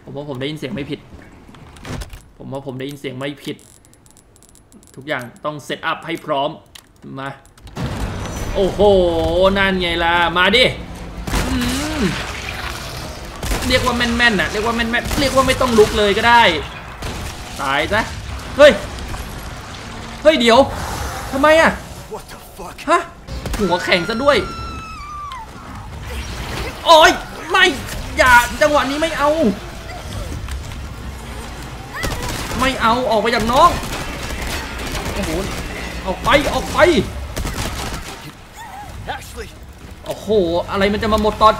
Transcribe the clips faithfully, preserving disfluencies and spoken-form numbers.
ผมว่าผมได้ยินเสียงไม่ผิดผมว่าผมได้ยินเสียงไม่ผิดทุกอย่างต้องเซตอัพให้พร้อมมาโอ้โหนั่นไงล่ะมาดิเรียกว่าแม่นๆน่ะเรียกว่าแม่นๆเรียกว่าไม่ต้องลุกเลยก็ได้ตายซะเฮ้ยเฮ้ยเดี๋ยวทำไมอ่ะฮะหัวแข็งซะด้วยโอ้ยไม่อย่าจังหวะนี้ไม่เอาไม่เอาออกไปจากน้องโอ้โหออกไปออกไปโอ้โหอะไรมันจะมาหมดตอน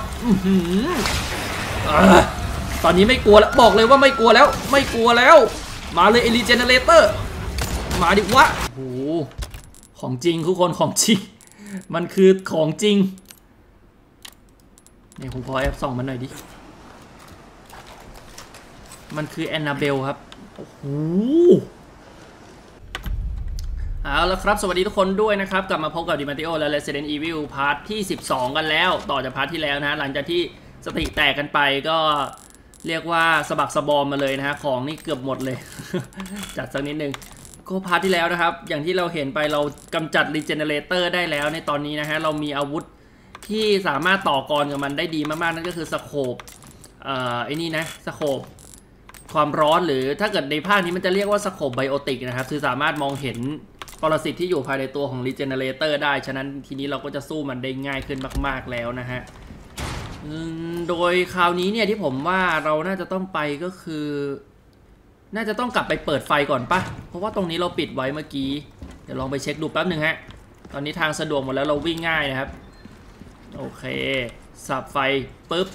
ตอนนี้ไม่กลัวแล้วบอกเลยว่าไม่กลัวแล้วไม่กลัวแล้วมาเลยเอลิเจเนเรเตอร์มาดิวะโอ้โหของจริงทุกคนของจริงมันคือของจริงนี่ผมขอแอปส่องมันหน่อยดิมันคือแอนนาเบลครับโอ้โหเอาละครับสวัสดีทุกคนด้วยนะครับกลับมาพบกับดิมาติโอและ Resident Evil พาร์ทที่สิบสองกันแล้วต่อจากพาร์ทที่แล้วนะหลังจากที่สติแตกกันไปก็เรียกว่าสะบักสะบอมมาเลยนะฮะของนี่เกือบหมดเลย จัดสักนิดนึงก็พาร์ทที่แล้วนะครับอย่างที่เราเห็นไปเรากำจัดรีเจเนเรเตอร์ได้แล้วในตอนนี้นะฮะเรามีอาวุธที่สามารถต่อกรกับมันได้ดีมากๆนั่นก็คือสโคปเอ่อไอ้นี่นะสโคปความร้อนหรือถ้าเกิดในภาคนี้มันจะเรียกว่าสโคปไบโอติกนะครับคือสามารถมองเห็นปรสิตที่อยู่ภายในตัวของรีเจเนเรเตอร์ได้ฉะนั้นทีนี้เราก็จะสู้มันได้ง่ายขึ้นมากๆแล้วนะฮะโดยคราวนี้เนี่ยที่ผมว่าเราน่าจะต้องไปก็คือน่าจะต้องกลับไปเปิดไฟก่อนปะเพราะว่าตรงนี้เราปิดไว้เมื่อกี้เดี๋ยวลองไปเช็คดูแป๊บหนึ่งฮะตอนนี้ทางสะดวกหมดแล้วเราวิ่งง่ายนะครับโอเคสับไฟปุ๊บ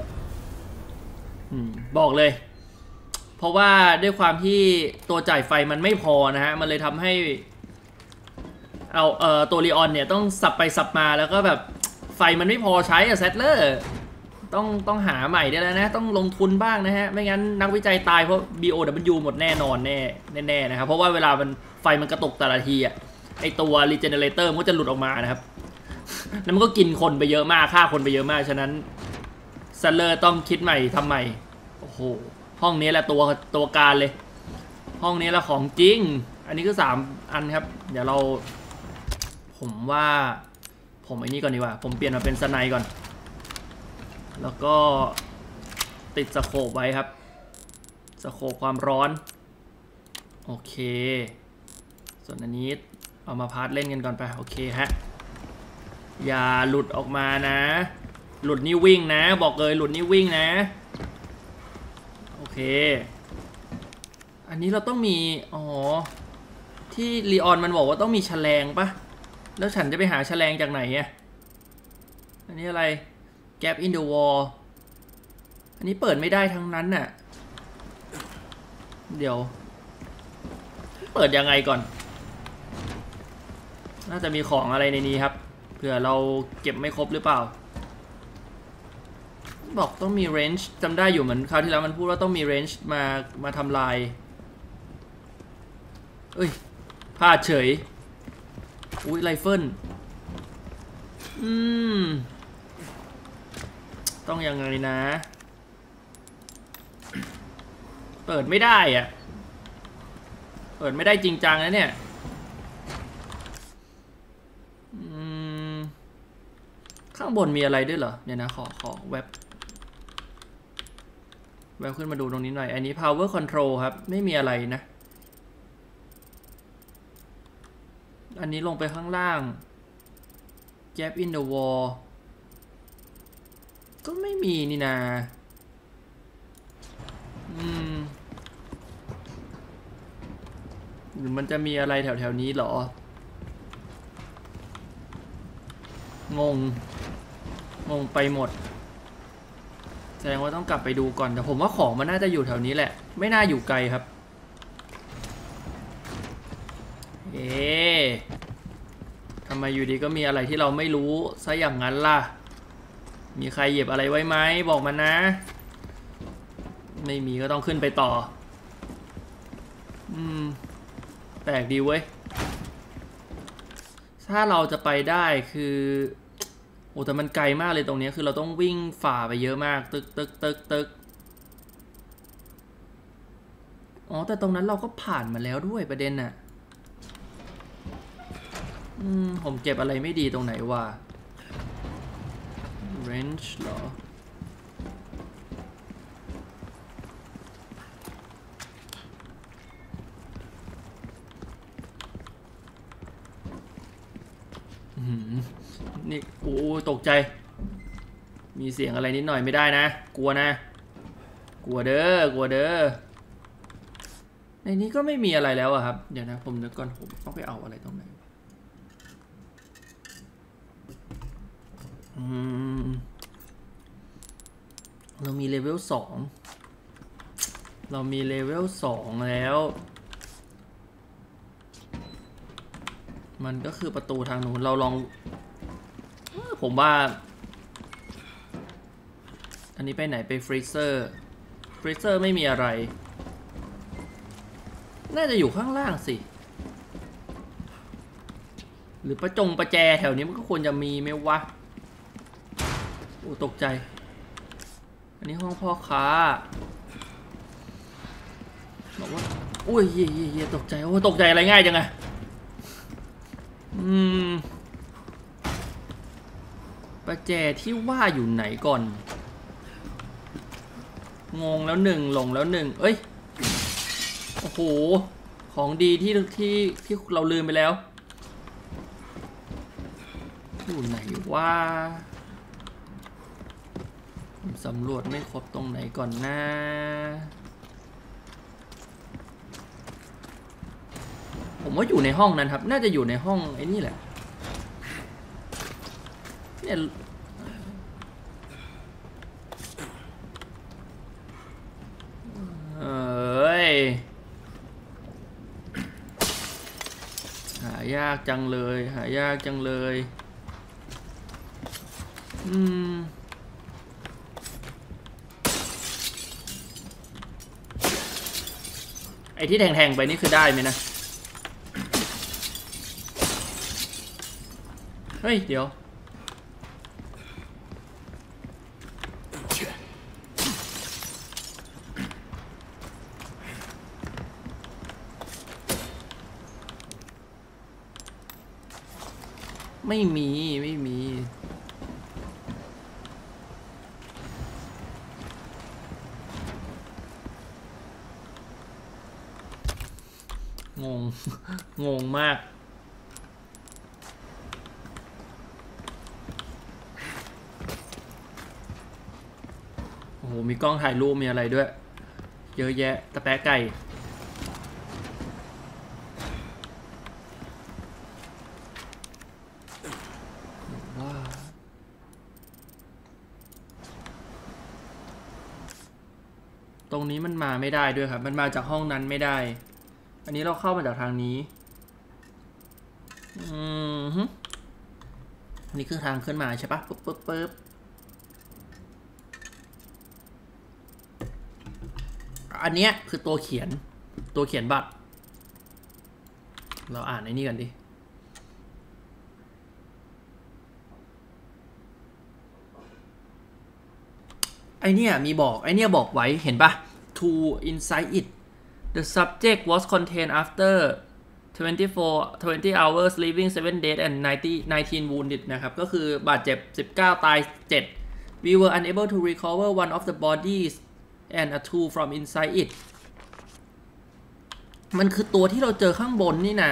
บอกเลยเพราะว่าด้วยความที่ตัวจ่ายไฟมันไม่พอนะฮะมันเลยทำให้เอาเอ่อตัวลีออนเนี่ยต้องสับไปสับมาแล้วก็แบบไฟมันไม่พอใช้อะแซตเลอร์ต้องต้องหาใหม่ได้แล้วนะต้องลงทุนบ้างนะฮะไม่งั้นนักวิจัยตายเพราะ บี โอ ดับเบิลยู หมดแน่นอนแน่แน่ๆนะครับเพราะว่าเวลามันไฟมันกระตุกแต่ละทีอะไอตัวรีเจเนเรเตอร์มันก็จะหลุดออกมานะครับแล้วมันก็กินคนไปเยอะมากฆ่าคนไปเยอะมากฉะนั้นแซตเลอร์ต้องคิดใหม่ทำใหม่โอ้โหห้องนี้แหละตัวตัวการเลยห้องนี้แหละของจริงอันนี้คือสามอันครับเดี๋ยวเราผมว่าผมไอ้นี่ก่อนดีกว่าผมเปลี่ยนมาเป็นสไนก่อนแล้วก็ติดสโคปไว้ครับสโคปความร้อนโอเคส่วนอันนี้เอามาพาร์ทเล่นกันก่อนไปโอเคฮะอย่าหลุดออกมานะหลุดนี่วิ่งนะบอกเลยหลุดนี่วิ่งนะโอเคอันนี้เราต้องมีอ๋อที่ลีออนมันบอกว่าต้องมีแฉลงปะแล้วฉันจะไปหาแฉลงจากไหนอ่ะอันนี้อะไร Gap in the wall อันนี้เปิดไม่ได้ทั้งนั้นน่ะเดี๋ยวเปิดยังไงก่อนน่าจะมีของอะไรในนี้ครับเผื่อเราเก็บไม่ครบหรือเปล่าบอกต้องมี range จำได้อยู่เหมือนคราวที่แล้วมันพูดว่าต้องมี range มามาทำลายเอ้ยพลาดเฉยอุ้ยไรเฟิลอืมต้องยังไงนะเปิดไม่ได้อะเปิดไม่ได้จริงจังนะเนี่ยข้างบนมีอะไรด้วยเหรอเนี่ยนะขอขอเว็บเว็บขึ้นมาดูตรงนี้หน่อยอันนี้ power control ครับไม่มีอะไรนะอันนี้ลงไปข้างล่าง gap in the wall ก็ไม่มีนี่นาอืมหรือมันจะมีอะไรแถวๆนี้เหรองงงงไปหมดแสดงว่าต้องกลับไปดูก่อนแต่ผมว่าของมันน่าจะอยู่แถวนี้แหละไม่น่าอยู่ไกลครับเอ๊ะทำไมอยู่ดีก็มีอะไรที่เราไม่รู้ซะอย่างนั้นล่ะมีใครเหยียบอะไรไว้ไหมบอกมานะไม่มีก็ต้องขึ้นไปต่ออืมแปลกดีเว้ยถ้าเราจะไปได้คือโอ้แต่มันไกลมากเลยตรงนี้คือเราต้องวิ่งฝ่าไปเยอะมากตึกตึกตึกตึกอ๋อแต่ตรงนั้นเราก็ผ่านมาแล้วด้วยประเด็นน่ะอืมผมเก็บอะไรไม่ดีตรงไหนวะ wrench เหรอนี่โอ้ตกใจมีเสียงอะไรนิดหน่อยไม่ได้นะกลัวนะกลัวเด้อกลัวเด้อในนี้ก็ไม่มีอะไรแล้วอะครับเดี๋ยวนะผมนึกก่อนผมต้องไปเอาอะไรตรงไหนอืมเรามีเลเวลสองเรามีเลเวลสองแล้วมันก็คือประตูทางนู้นเราลองผมว่าอันนี้ไปไหนไปฟรีเซอร์ฟรีเซอร์ไม่มีอะไรน่าจะอยู่ข้างล่างสิหรือประจงประแจแถวนี้มันก็ควรจะมีไหมวะโอ้ตกใจอันนี้ห้องพ่อค้าบอกว่าอุ้ยเย่เย่เย่ตกใจโอ้ตกใจอะไรง่ายจังไงอืมประแจที่ว่าอยู่ไหนก่อนงงแล้วหนึ่งหลงแล้วหนึ่งเอ้ยโอ้โหของดีที่ที่ที่เราลืมไปแล้วอยู่ไหนว่าผมสำรวจไม่ครบตรงไหนก่อนนะผมว่าอยู่ในห้องนั้นครับน่าจะอยู่ในห้องไอ้นี่แหละเนี่ยเอ้ยหายากจังเลยหายากจังเลยอืมไอ้ที่แทงๆไปนี่คือได้ไหมนะเฮ้ยเดี๋ยวไม่มีไม่มีงงงงมากโอ้โหมีกล้องถ่ายรูปมีอะไรด้วยเยอะแยะตะแปะไก่ว่าตรงนี้มันมาไม่ได้ด้วยครับมันมาจากห้องนั้นไม่ได้อันนี้เราเข้ามาจากทางนี้อืมฮึนี่คือทางขึ้นมาใช่ปะปึ๊บปึ๊บปึ๊บอันเนี้ยคือตัวเขียนตัวเขียนบัตรเราอ่านไอ้นี่กันดิไอเนี้ยมีบอกไอเนี้ยบอกไว้เห็นปะ to inside it the subject was contained after twenty-four twenty hours living seven days and ninety nineteen wounded นะครับก็คือบาดเจ็บสิบเก้าตายเจ็ด we were unable to recover one of the bodies and a tool from inside it มันคือตัวที่เราเจอข้างบนนี่นา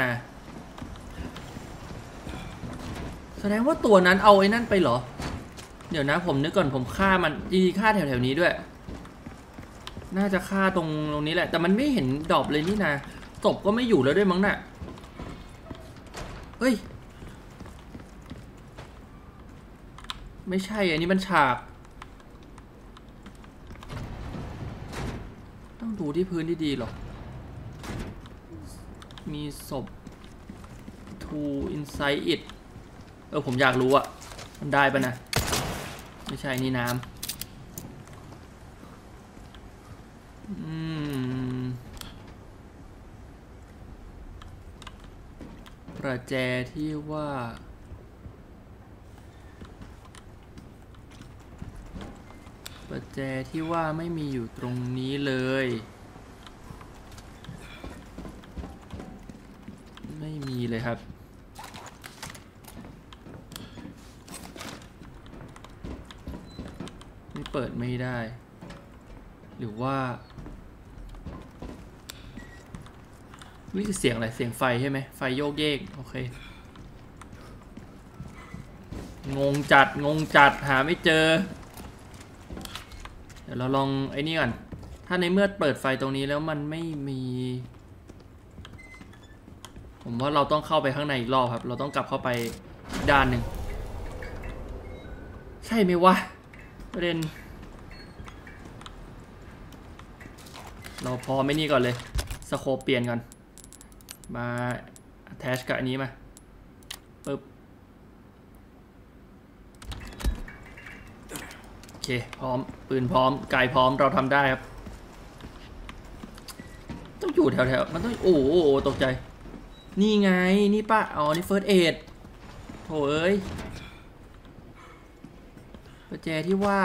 แสดงว่าตัวนั้นเอาไอ้นั่นไปเหรอเดี๋ยวนะผมนึกก่อนผมฆ่ามันจริงๆฆ่าแถวๆนี้ด้วยน่าจะฆ่าตรงตรงนี้แหละแต่มันไม่เห็นดรอปเลยนี่นะศพก็ไม่อยู่แล้วด้วยมั้งน่ะเฮ้ยไม่ใช่อันนี้มันฉากต้องดูที่พื้นที่ดีหรอมีศพ to inside it เออผมอยากรู้อะมันได้ปะนะไม่ใช่นี่น้ำอืมประแจที่ว่าประแจที่ว่าไม่มีอยู่ตรงนี้เลยมีเลยครับนี่เปิดไม่ได้หรือว่านี่คือเสียงอะไรเสียงไฟใช่ไหมไฟโยกเยกโอเคงงจัดงงจัดหาไม่เจอเดี๋ยวเราลองไอ้นี่ก่อนถ้าในเมื่อเปิดไฟตรงนี้แล้วมันไม่มีผมว่าเราต้องเข้าไปข้างในอีกรอบครับเราต้องกลับเข้าไปด้านหนึ่งใช่ไหมวะประเด็นเราพอไม่นี่ก่อนเลยสโคปเปลี่ยนก่อนมา attach กับอันนี้มาปึ๊บโอเคพร้อมปืนพร้อมไกพร้อมเราทำได้ครับต้องอยู่แถวๆมันต้องโอ้โหตกใจนี่ไงนี่ป้าอ๋อนี่ first aid โถเอ้ยประแจที่ว่า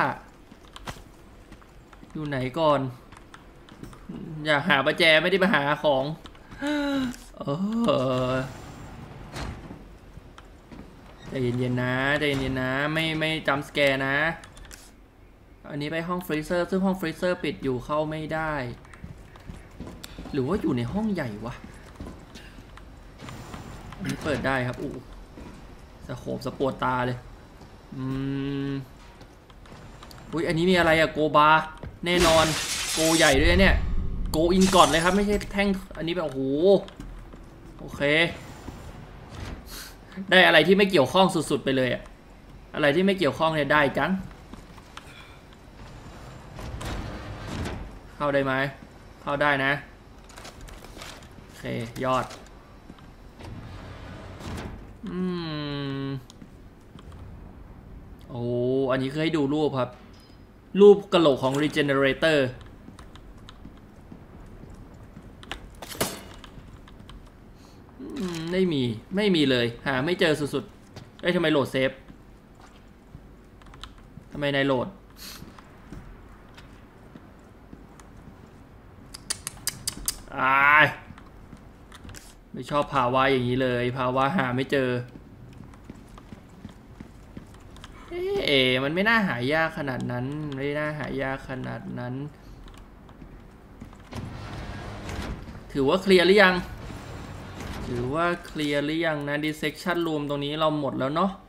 อยู่ไหนก่อนอยากหาประแจไม่ได้มาหาของเออใจเย็นๆนะใจเย็นๆนะไม่ไม่จำสแกร์นะอันนี้ไปห้องฟรีเซอร์ซึ่งห้องฟรีเซอร์ปิดอยู่เข้าไม่ได้หรือว่าอยู่ในห้องใหญ่วะอันนี้เปิดได้ครับอู้สโคปสปวดตาเลยอืมอุ้ยอันนี้มีอะไรอะโกบาแน่นอนโกใหญ่ด้วยเนี่ยโกอินก่อนเลยครับไม่ใช่แท่งอันนี้แบบโอ้โหโอเคได้อะไรที่ไม่เกี่ยวข้องสุดๆไปเลยอะอะไรที่ไม่เกี่ยวข้องเนี่ยได้จังเข้าได้ไหมเข้าได้นะโอเคยอดอืมโอ้อันนี้คือให้ดูรูปครับรูปกระโหลกของ Regenerator ไม่มีไม่มีเลยหาไม่เจอสุดๆเอ้ยทำไมโหลดเซฟทำไมนายโหลดอ่าไม่ชอบภาวะอย่างนี้เลยภาวะหาไม่เจอเอ๊ะมันไม่น่าหายากขนาดนั้นไม่น่าหายากขนาดนั้นถือว่าเคลียร์หรือยังถือว่าเคลียร์หรือยังนะ dissection room ตรงนี้เราหมดแล้วเนาะ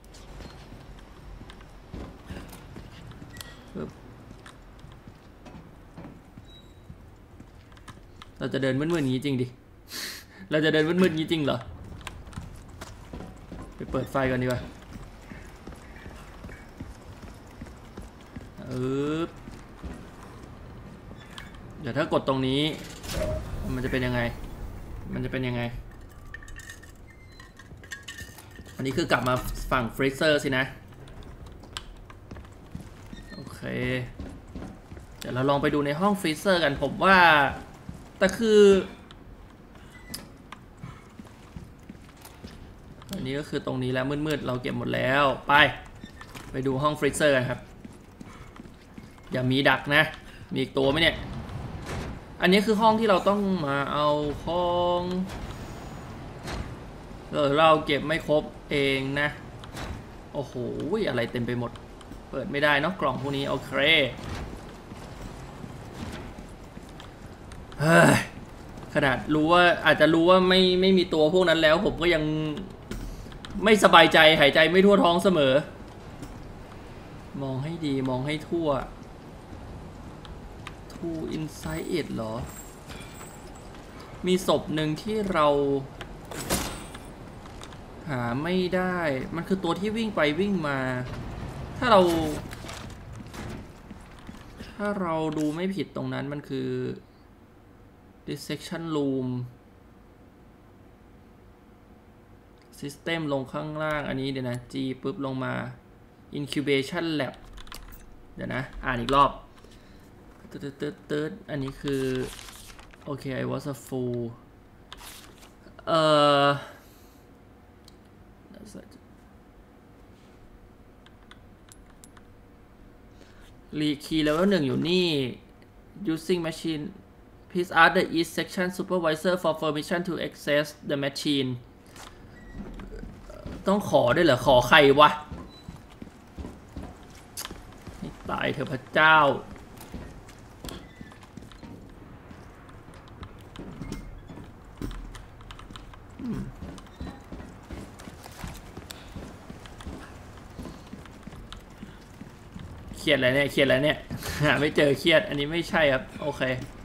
เราจะเดินมืดๆอย่างนี้จริงดิเราจะเดินมืดๆอย่างนี้จริงเหรอไปเปิดไฟก่อนดีกว่าเออเดี๋ยวถ้ากดตรงนี้มันจะเป็นยังไงมันจะเป็นยังไงอันนี้คือกลับมาฝั่งฟรีเซอร์สินะโอเคเดี๋ยวเราลองไปดูในห้องฟรีเซอร์กันผมว่าแต่คืออันนี้ก็คือตรงนี้แล้วมืดๆเราเก็บหมดแล้วไปไปดูห้องฟรีเซอร์กันครับอย่ามีดักนะมีอีกตัวไหมเนี่ยอันนี้คือห้องที่เราต้องมาเอาของเออเราเก็บไม่ครบเองนะโอ้โหอะไรเต็มไปหมดเปิดไม่ได้เนาะกล่องพวกนี้โอเคเฮ้ยขนาดรู้ว่าอาจจะรู้ว่าไม่ไม่มีตัวพวกนั้นแล้วผมก็ยังไม่สบายใจหายใจไม่ทั่วท้องเสมอมองให้ดีมองให้ทั่วทูอินไซด์เอ็ดเหรอมีศพหนึ่งที่เราหาไม่ได้มันคือตัวที่วิ่งไปวิ่งมาถ้าเราถ้าเราดูไม่ผิดตรงนั้นมันคือ dissection room system ลงข้างล่างอันนี้เดี๋ยวนะ G ปุ๊บลงมา incubation lab เดี๋ยวนะอ่านอีกรอบตึ๊ดตึ๊ดตึ๊ดอันนี้คือโอเค I was a fool เอ่อรีคีย์เลเวลหนึ่งอยู่นี่ using machine please ask the east section supervisor for permission to access the machine ต้องขอด้วยเหรอขอใครวะให้ตายเถอะพระเจ้าเครียดอะไรเนี่ยเครียดอะไรเนี่ยหาไม่เจอเครียดอันนี้ไม่ใช่ครับโอเค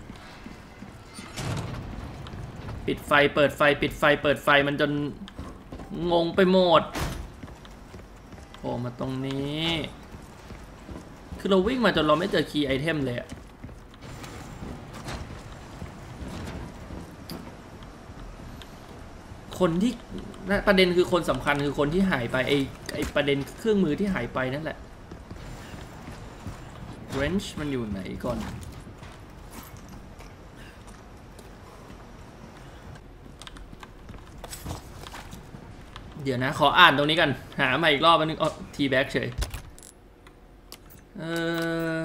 ปิดไฟเปิดไฟปิดไฟเปิดไฟมันจนงงไปหมดโผล่มาตรงนี้คือเราวิ่งมาจนเราไม่เจอคีย์ไอเทมเลยอะคนที่ประเด็นคือคนสำคัญคือคนที่หายไปไอไอประเด็นเครื่องมือที่หายไปนั่นแหละเรนจ์มันอยู่ไหนก่อนเดี๋ยวนะขออ่านตรงนี้กันหามาอีกรอบนึงอ๋อทีแบ็กเฉยเออ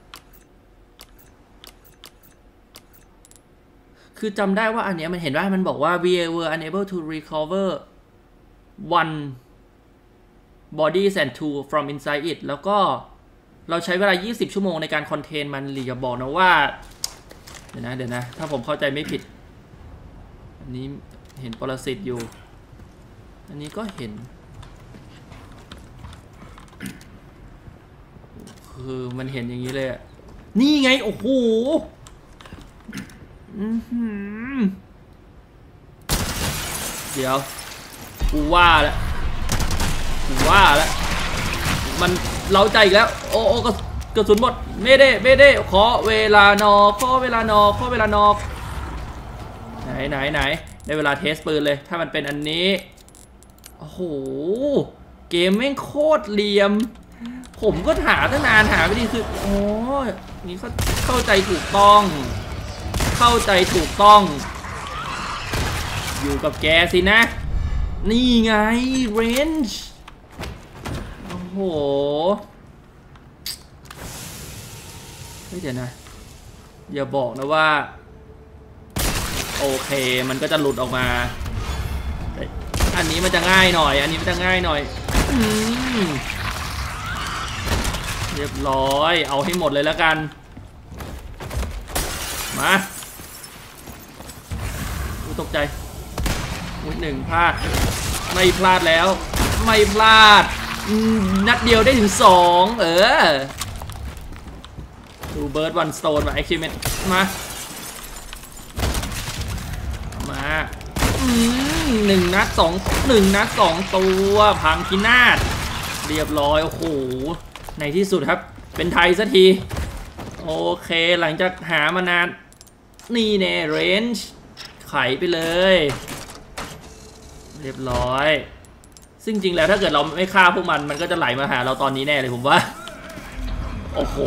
คือจำได้ว่าอันเนี้ยมันเห็นว่ามันบอกว่า we were unable to recover one bodies and two from inside it แล้วก็เราใช้เวลายี่สิบชั่วโมงในการคอนเทนมันหรือจะบอกนะว่าเดี๋ยวนะเดี๋ยวนะถ้าผมเข้าใจไม่ผิดอันนี้เห็นปรสิตอยู่อันนี้ก็เห็นคือมันเห็นอย่างนี้เลยอะนี่ไงโอ้โหเดี๋ยวกูว่าแล้วกูว่าแล้วมันเล้าใจอีกแล้วโอ้โอ้กระสุนหมดไม่ได้ไม่ได้ขอเวลานอขอเวลานอขอเวลานอไหนไหนไหนได้เวลาเทสปืนเลยถ้ามันเป็นอันนี้โอ้โหเกมแม่งโคตรเหลี่ยมผมก็หาตั้งนานหาไม่ดีคือโอ้นี่เขาเข้าใจถูกต้องเข้าใจถูกต้องอยู่กับแกสินะนี่ไงเรนจ์โอ้โหเฮ้ยเดี๋ยวนะอย่าบอกนะว่าโอเคมันก็จะหลุดออกมาอันนี้มันจะง่ายหน่อยอันนี้มันจะง่ายหน่อยอืมเรียบร้อยเอาให้หมดเลยแล้วกันมาตกใจอุ้ยหนึ่งพลาดไม่พลาดแล้วไม่พลาดนัดเดียวได้ถึงสองเออดูเบิร์ดวันสโตนมาแอคชิเมนต์มามาหนึ่งนัดสองหนึ่งนัดสองตัวพังพินาศเรียบร้อยโอ้โหในที่สุดครับเป็นไทยสักทีโอเคหลังจากหามานานนี่แน่เรนจ์ไขไปเลยเรียบร้อยซึ่งจริงแล้วถ้าเกิดเราไม่ฆ่าพวกมันมันก็จะไหลมาหาเราตอนนี้แน่เลยผมว่าโอ้โห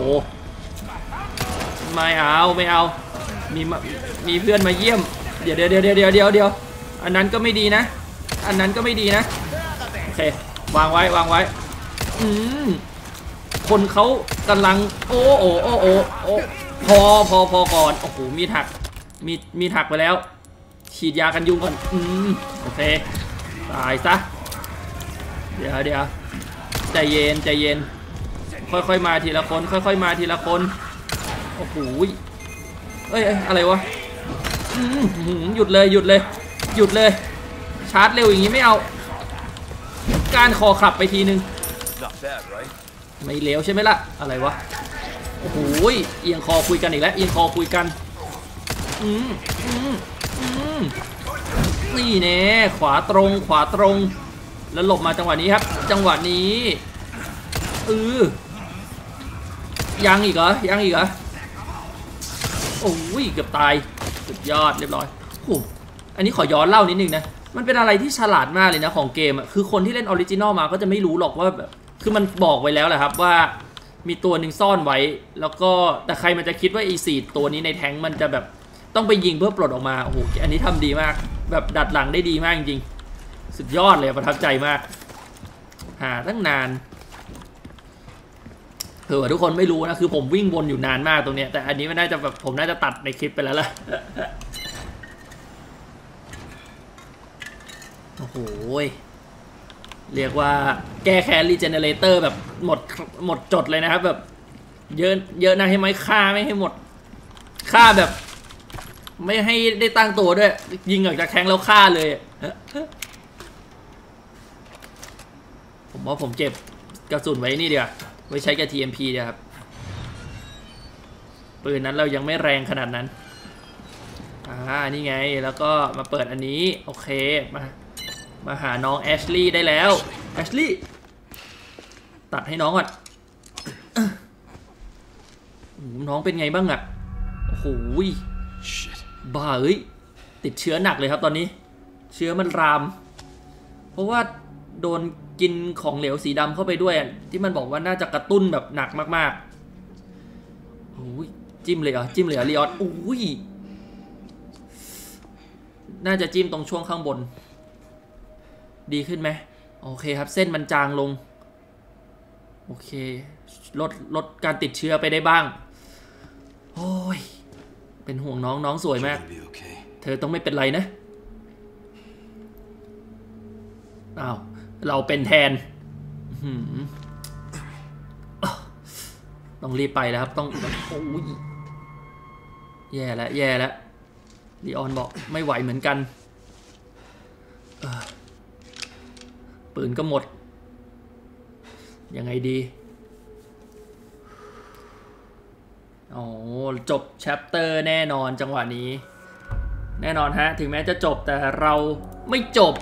ไม่เอาไม่เอามีมีเพื่อนมาเยี่ยมเดี๋ยวเดี๋ยวเดี๋ยวเดี๋ยวเดี๋ยวเดี๋ยวอันนั้นก็ไม่ดีนะอันนั้นก็ไม่ดีนะโอเควางไว้วางไว้อืมคนเขากำลังโอ้โอ้โอ้โอ้โอ้พอพอพอก่อนโอ้โหมีถักมีมีถักไปแล้วฉีดยากันยุงก่อนอืมโอเคตายซะเดี๋ยวเดี๋ยวใจเย็นใจเย็นค่อยๆมาทีละคนค่อยๆมาทีละคนโอ้โหเอ้ยอะไรวะหยุดเลยหยุดเลยหยุดเลยชาร์จเร็วอย่างนี้ไม่เอาการคอขับไปทีนึงไม่เลวใช่ไหมล่ะอะไรวะโอ้โหเอียงคอคุยกันอีกแล้วเอียงคอคุยกันอืมอืมอืมนี่แน่ขวาตรงขวาตรงแล้วหลบมาจังหวะนี้ครับจังหวะนี้เออยังอีกเหรอยังอีกเหรอโอ้ยเกือบตายสุดยอดเรียบร้อยโอ้อันนี้ขอย้อนเล่านิดนึงนะมันเป็นอะไรที่ฉลาดมากเลยนะของเกมอ่ะคือคนที่เล่นออริจินอลมาก็จะไม่รู้หรอกว่าแบบคือมันบอกไว้แล้วแหละครับว่ามีตัวหนึ่งซ่อนไว้แล้วก็แต่ใครมันจะคิดว่าไอ้สี่ตัวนี้ในแท้งมันจะแบบต้องไปยิงเพื่อปลดออกมาโอ้โหอันนี้ทำดีมากแบบดัดหลังได้ดีมากจริงๆสุดยอดเลยประทับใจมากหาตั้งนานเผื่อทุกคนไม่รู้นะคือผมวิ่งวนอยู่นานมากตรงเนี้ยแต่อันนี้มันน่าจะแบบผมน่าจะตัดในคลิปไปแล้วล่ะโอ้โหเรียกว่าแก้แค้นรีเจเนเรเตอร์แบบหมดหมดจดเลยนะครับแบบเยอะเยอะนะให้ไหมฆ่าไม่ให้หมดฆ่าแบบไม่ให้ได้ตั้งตัวด้วยยิงออกจากแข้งแล้วฆ่าเลยผมว่าผมเก็บกระสุนไว้นี่เดียวไว้ใช้กับ ที เอ็ม พี เดียวครับปืนนั้นเรายังไม่แรงขนาดนั้นอ่านี่ไงแล้วก็มาเปิดอันนี้โอเคมามาหาน้องแอชลี่ได้แล้วแอชลี่ตัดให้น้องก่อนน้องเป็นไงบ้างอะโอ้โหบ้าเอ้ยติดเชื้อหนักเลยครับตอนนี้เชื้อมันรามเพราะว่าโดนกินของเหลวสีดำเข้าไปด้วยที่มันบอกว่าน่าจะกระตุ้นแบบหนักมากๆโอ้ยจิ้มเลยเหรอจิ้มเลยเหรอลีออนโอ้ยน่าจะจิ้มตรงช่วงข้างบนดีขึ้นไหมโอเคครับเส้นมันจางลงโอเคลดลดการติดเชื้อไปได้บ้างโอ้ยเป็นห่วงน้องน้องสวยมากเธอต้องไม่เป็นไรนะอ้าวเราเป็นแทนต้องรีบไปแล้วครับต้องโอ้ยแย่แล้วแย่แล้วลีออนบอกไม่ไหวเหมือนกันปืนก็หมดยังไงดีอ๋อจบแชปเตอร์แน่นอนจังหวะนี้แน่นอนฮะถึงแม้จะจบแต่เราไม่จบ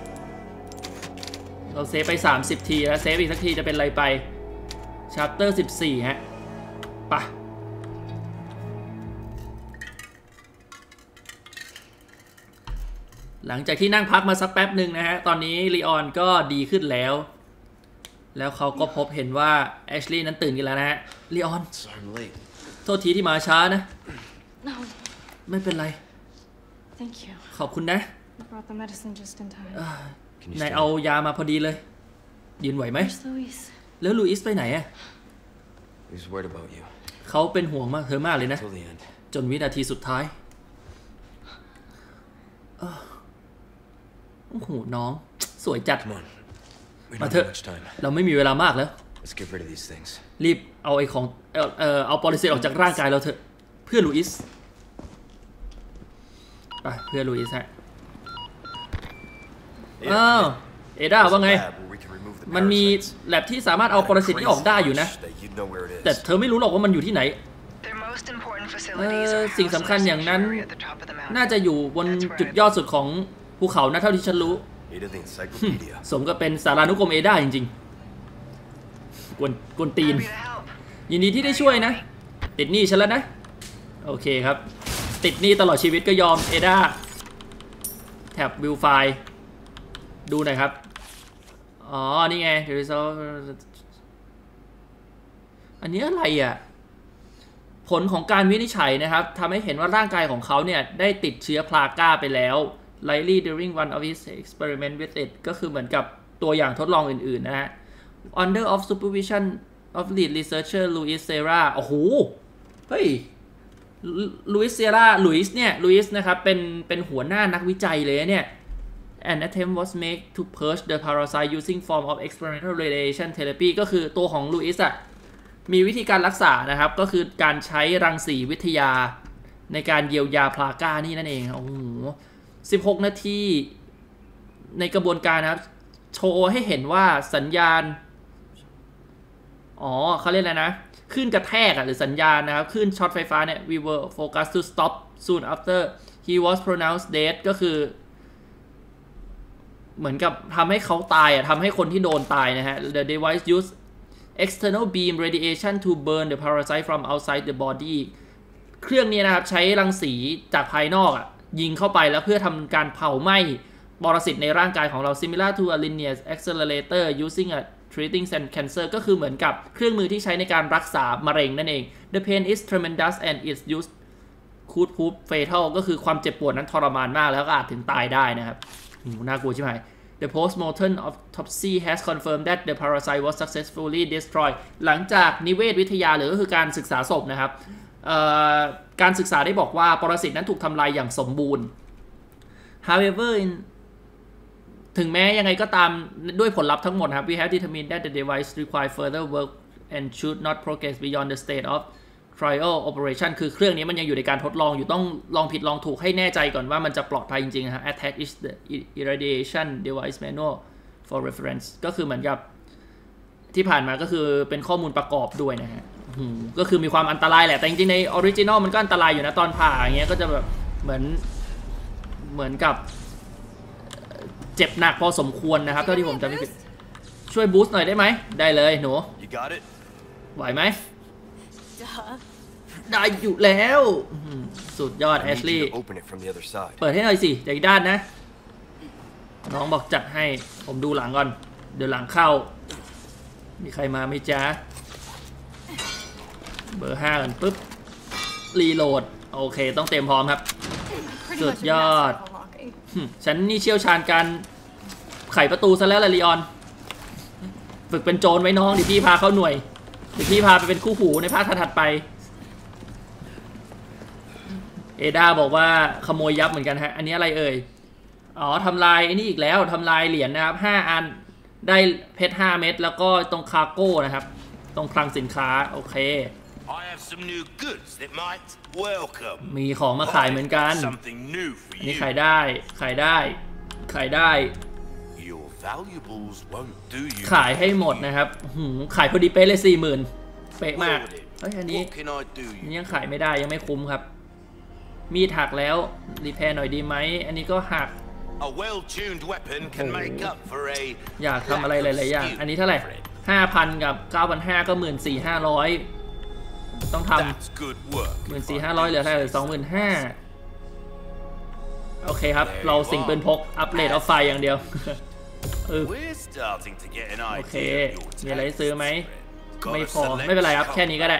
เราเซฟไปสามสิบทีแล้วเซฟอีกสักทีจะเป็นไรไปแชปเตอร์สิบสี่ฮะไปหลังจากที่นั่งพักมาสักแป๊บหนึ่งนะฮะตอนนี้ลีออนก็ดีขึ้นแล้วแล้วเขาก็พบเห็นว่าแอชลี่นั้นตื่นกันแล้วนะฮะลีออนโทษทีที่มาช้านะ no. ไม่เป็นไร Thank you. ขอบคุณนะ I brought the medicine just in time. นายเอายามาพอดีเลยยืนไหวไหม Where's Luis? แล้วลูอิสไปไหนอะ He's worried about you. เขาเป็นห่วงมากเธอมากเลยนะ Till the end. จนวินาทีสุดท้ายโอ้โหน้องสวยจัด Come on. We มา don't เถอะ have much time. เราไม่มีเวลามากแล้ว Let's get rid of these things. รีบเอาไอ้ของเออเออเอาปรสิตออกจากร่างกายเราเถอะเพื่อลูอิสไปเพื่อลูอิสฮะอ้าวเอด้าว่าไงมันมีแลบที่สามารถเอาปรสิตนี้ออกได้อยู่นะแต่เธอไม่รู้หรอกว่ามันอยู่ที่ไหนเออสิ่งสำคัญอย่างนั้นน่าจะอยู่บนจุดยอดสุดของภูเขานะเท่าที่ฉันรู้สมกับเป็นสารานุกรมเอด้าจริงๆกวนกวนตีนยินดีที่ได้ช่วยนะติดหนี้ฉันแล้วนะโอเคครับติดหนี้ตลอดชีวิตก็ยอมเอด้าแท็บวิวไฟล์ดูหน่อยครับอ๋อนี่ไง อันนี้อะไรอ่ะผลของการวินิจฉัยนะครับทำให้เห็นว่าร่างกายของเขาเนี่ยได้ติดเชื้อพลาก้าไปแล้ว likely during one of his experiment with it ก็คือเหมือนกับตัวอย่างทดลองอื่นๆนะฮะ under of supervision of lead researcher Luis Serra โอ้โหเฮ้ยลุยส์เซียร่าลุยส์เนี่ยลุยส์นะครับเป็นเป็นหัวหน้านักวิจัยเลยเนี่ย An attempt was made to purge the parasite using form of experimental radiation therapy ก็คือตัวของลุยส์อะมีวิธีการรักษานะครับก็คือการใช้รังสีวิทยาในการเยียวยาพลาก้านี่นั่นเองโอ้โหสิบหกนาทีในกระบวนการนะครับโชว์ให้เห็นว่าสัญญาณอ๋อเขาเรียกอะไรนะคลื่นกระแทกหรือสัญญาณนะครับคลื่นช็อตไฟฟ้าเนี่ย we were focused to stop soon after he was pronounced dead ก็คือเหมือนกับทำให้เขาตายอ่ะทำให้คนที่โดนตายนะฮะ the device used external beam radiation to burn the parasite from outside the body เครื่องนี้นะครับใช้รังสีจากภายนอกอ่ะยิงเข้าไปแล้วเพื่อทำการเผาไหม้ปรสิตในร่างกายของเรา similar to a linear accelerator using a treating cancer ก็คือเหมือนกับเครื่องมือที่ใช้ในการรักษามะเร็งนั่นเอง the pain is tremendous and its use could prove fatal ก็คือความเจ็บปวดนั้นทรมานมากแล้วก็อาจถึงตายได้นะครับน่ากลัวใช่ไหม The post-mortem autopsy has confirmed that the parasite was successfully destroyed หลังจากนิเวศวิทยาหรือก็คือการศึกษาศพนะครับการศึกษาได้บอกว่าปรสิตนั้นถูกทำลายอย่างสมบูรณ์ However in ถึงแม้ยังไงก็ตามด้วยผลลัพธ์ทั้งหมดครับ we have determined that the device require further work and should not progress beyond the state of trial operation คือเครื่องนี้มันยังอยู่ในการทดลองอยู่ต้องลองผิดลองถูกให้แน่ใจก่อนว่ามันจะปลอดภัยจริงๆนะฮะ Attach is the irradiation device manual for reference ก็คือเหมือนกับที่ผ่านมาก็คือเป็นข้อมูลประกอบด้วยนะฮะก็คือมีความอันตรายแหละแต่จริงๆในออริจินอลมันก็อันตรายอยู่นะตอนผ่าอย่างเงี้ยก็จะแบบเหมือนเหมือนกับเจ็บหนักพอสมควรนะครับเท่าที่ผมจำไม่ผิดช่วยบูสต์หน่อยได้ไหมได้เลยหนูไหวไหมได้อยู่แล้วสุดยอดแอชลีย์เปิดให้หน่อยสิจากอีกด้านนะน้องบอกจัดให้ผมดูหลังก่อนเดี๋ยวหลังเข้ามีใครมาไหมจ๊ะเบอร์ห้ากันปุ๊บรีโหลดโอเคต้องเต็มพร้อมครับสุดยอดฉันนี่เชี่ยวชาญการไขประตูซะแล้วล่ะลีออนฝึกเป็นโจรไว้น้องเดี๋ยวพี่พาเข้าหน่วยเดี๋ยวพี่พาไปเป็นคู่หูในภาคถัดไปเอดาบอกว่าขโมยยับเหมือนกันฮะอันนี้อะไรเอ่ยอ๋อทำลายไอ้นี่อีกแล้วทำลายเหรียญนะครับห้าอันได้เพชรห้าเม็ดแล้วก็ตรงคาร์โก้นะครับตรงคลังสินค้าโอเคมีของมาขายเหมือนกันอันนี้ขายได้ขายได้ขายได้ขายให้หมดนะครับขายพอดีเป๊ะเลยสี่หมื่นเป๊ะมากเฮ้ยอันนี้ยังขายไม่ได้ยังไม่คุ้มครับมีดหักแล้วรีแพร์หน่อยดีไหมอันนี้ก็หักอยากทำอะไรหลายๆอย่างอันนี้เท่าไหร่ห้าพันกับเก้าพันห้าก็หมื่นสี่ห้าร้อยต้องทำหมื่นสี่ห้าร้อยเหลือเท่าไหร่สองหมื่นห้าโอเคครับเราสิ่งปืนพกอัปเกรดเอาไฟอย่างเดียวเออโอเคมีอะไรซื้อไหมไม่พอไม่เป็นไรครับแค่นี้ก็ได้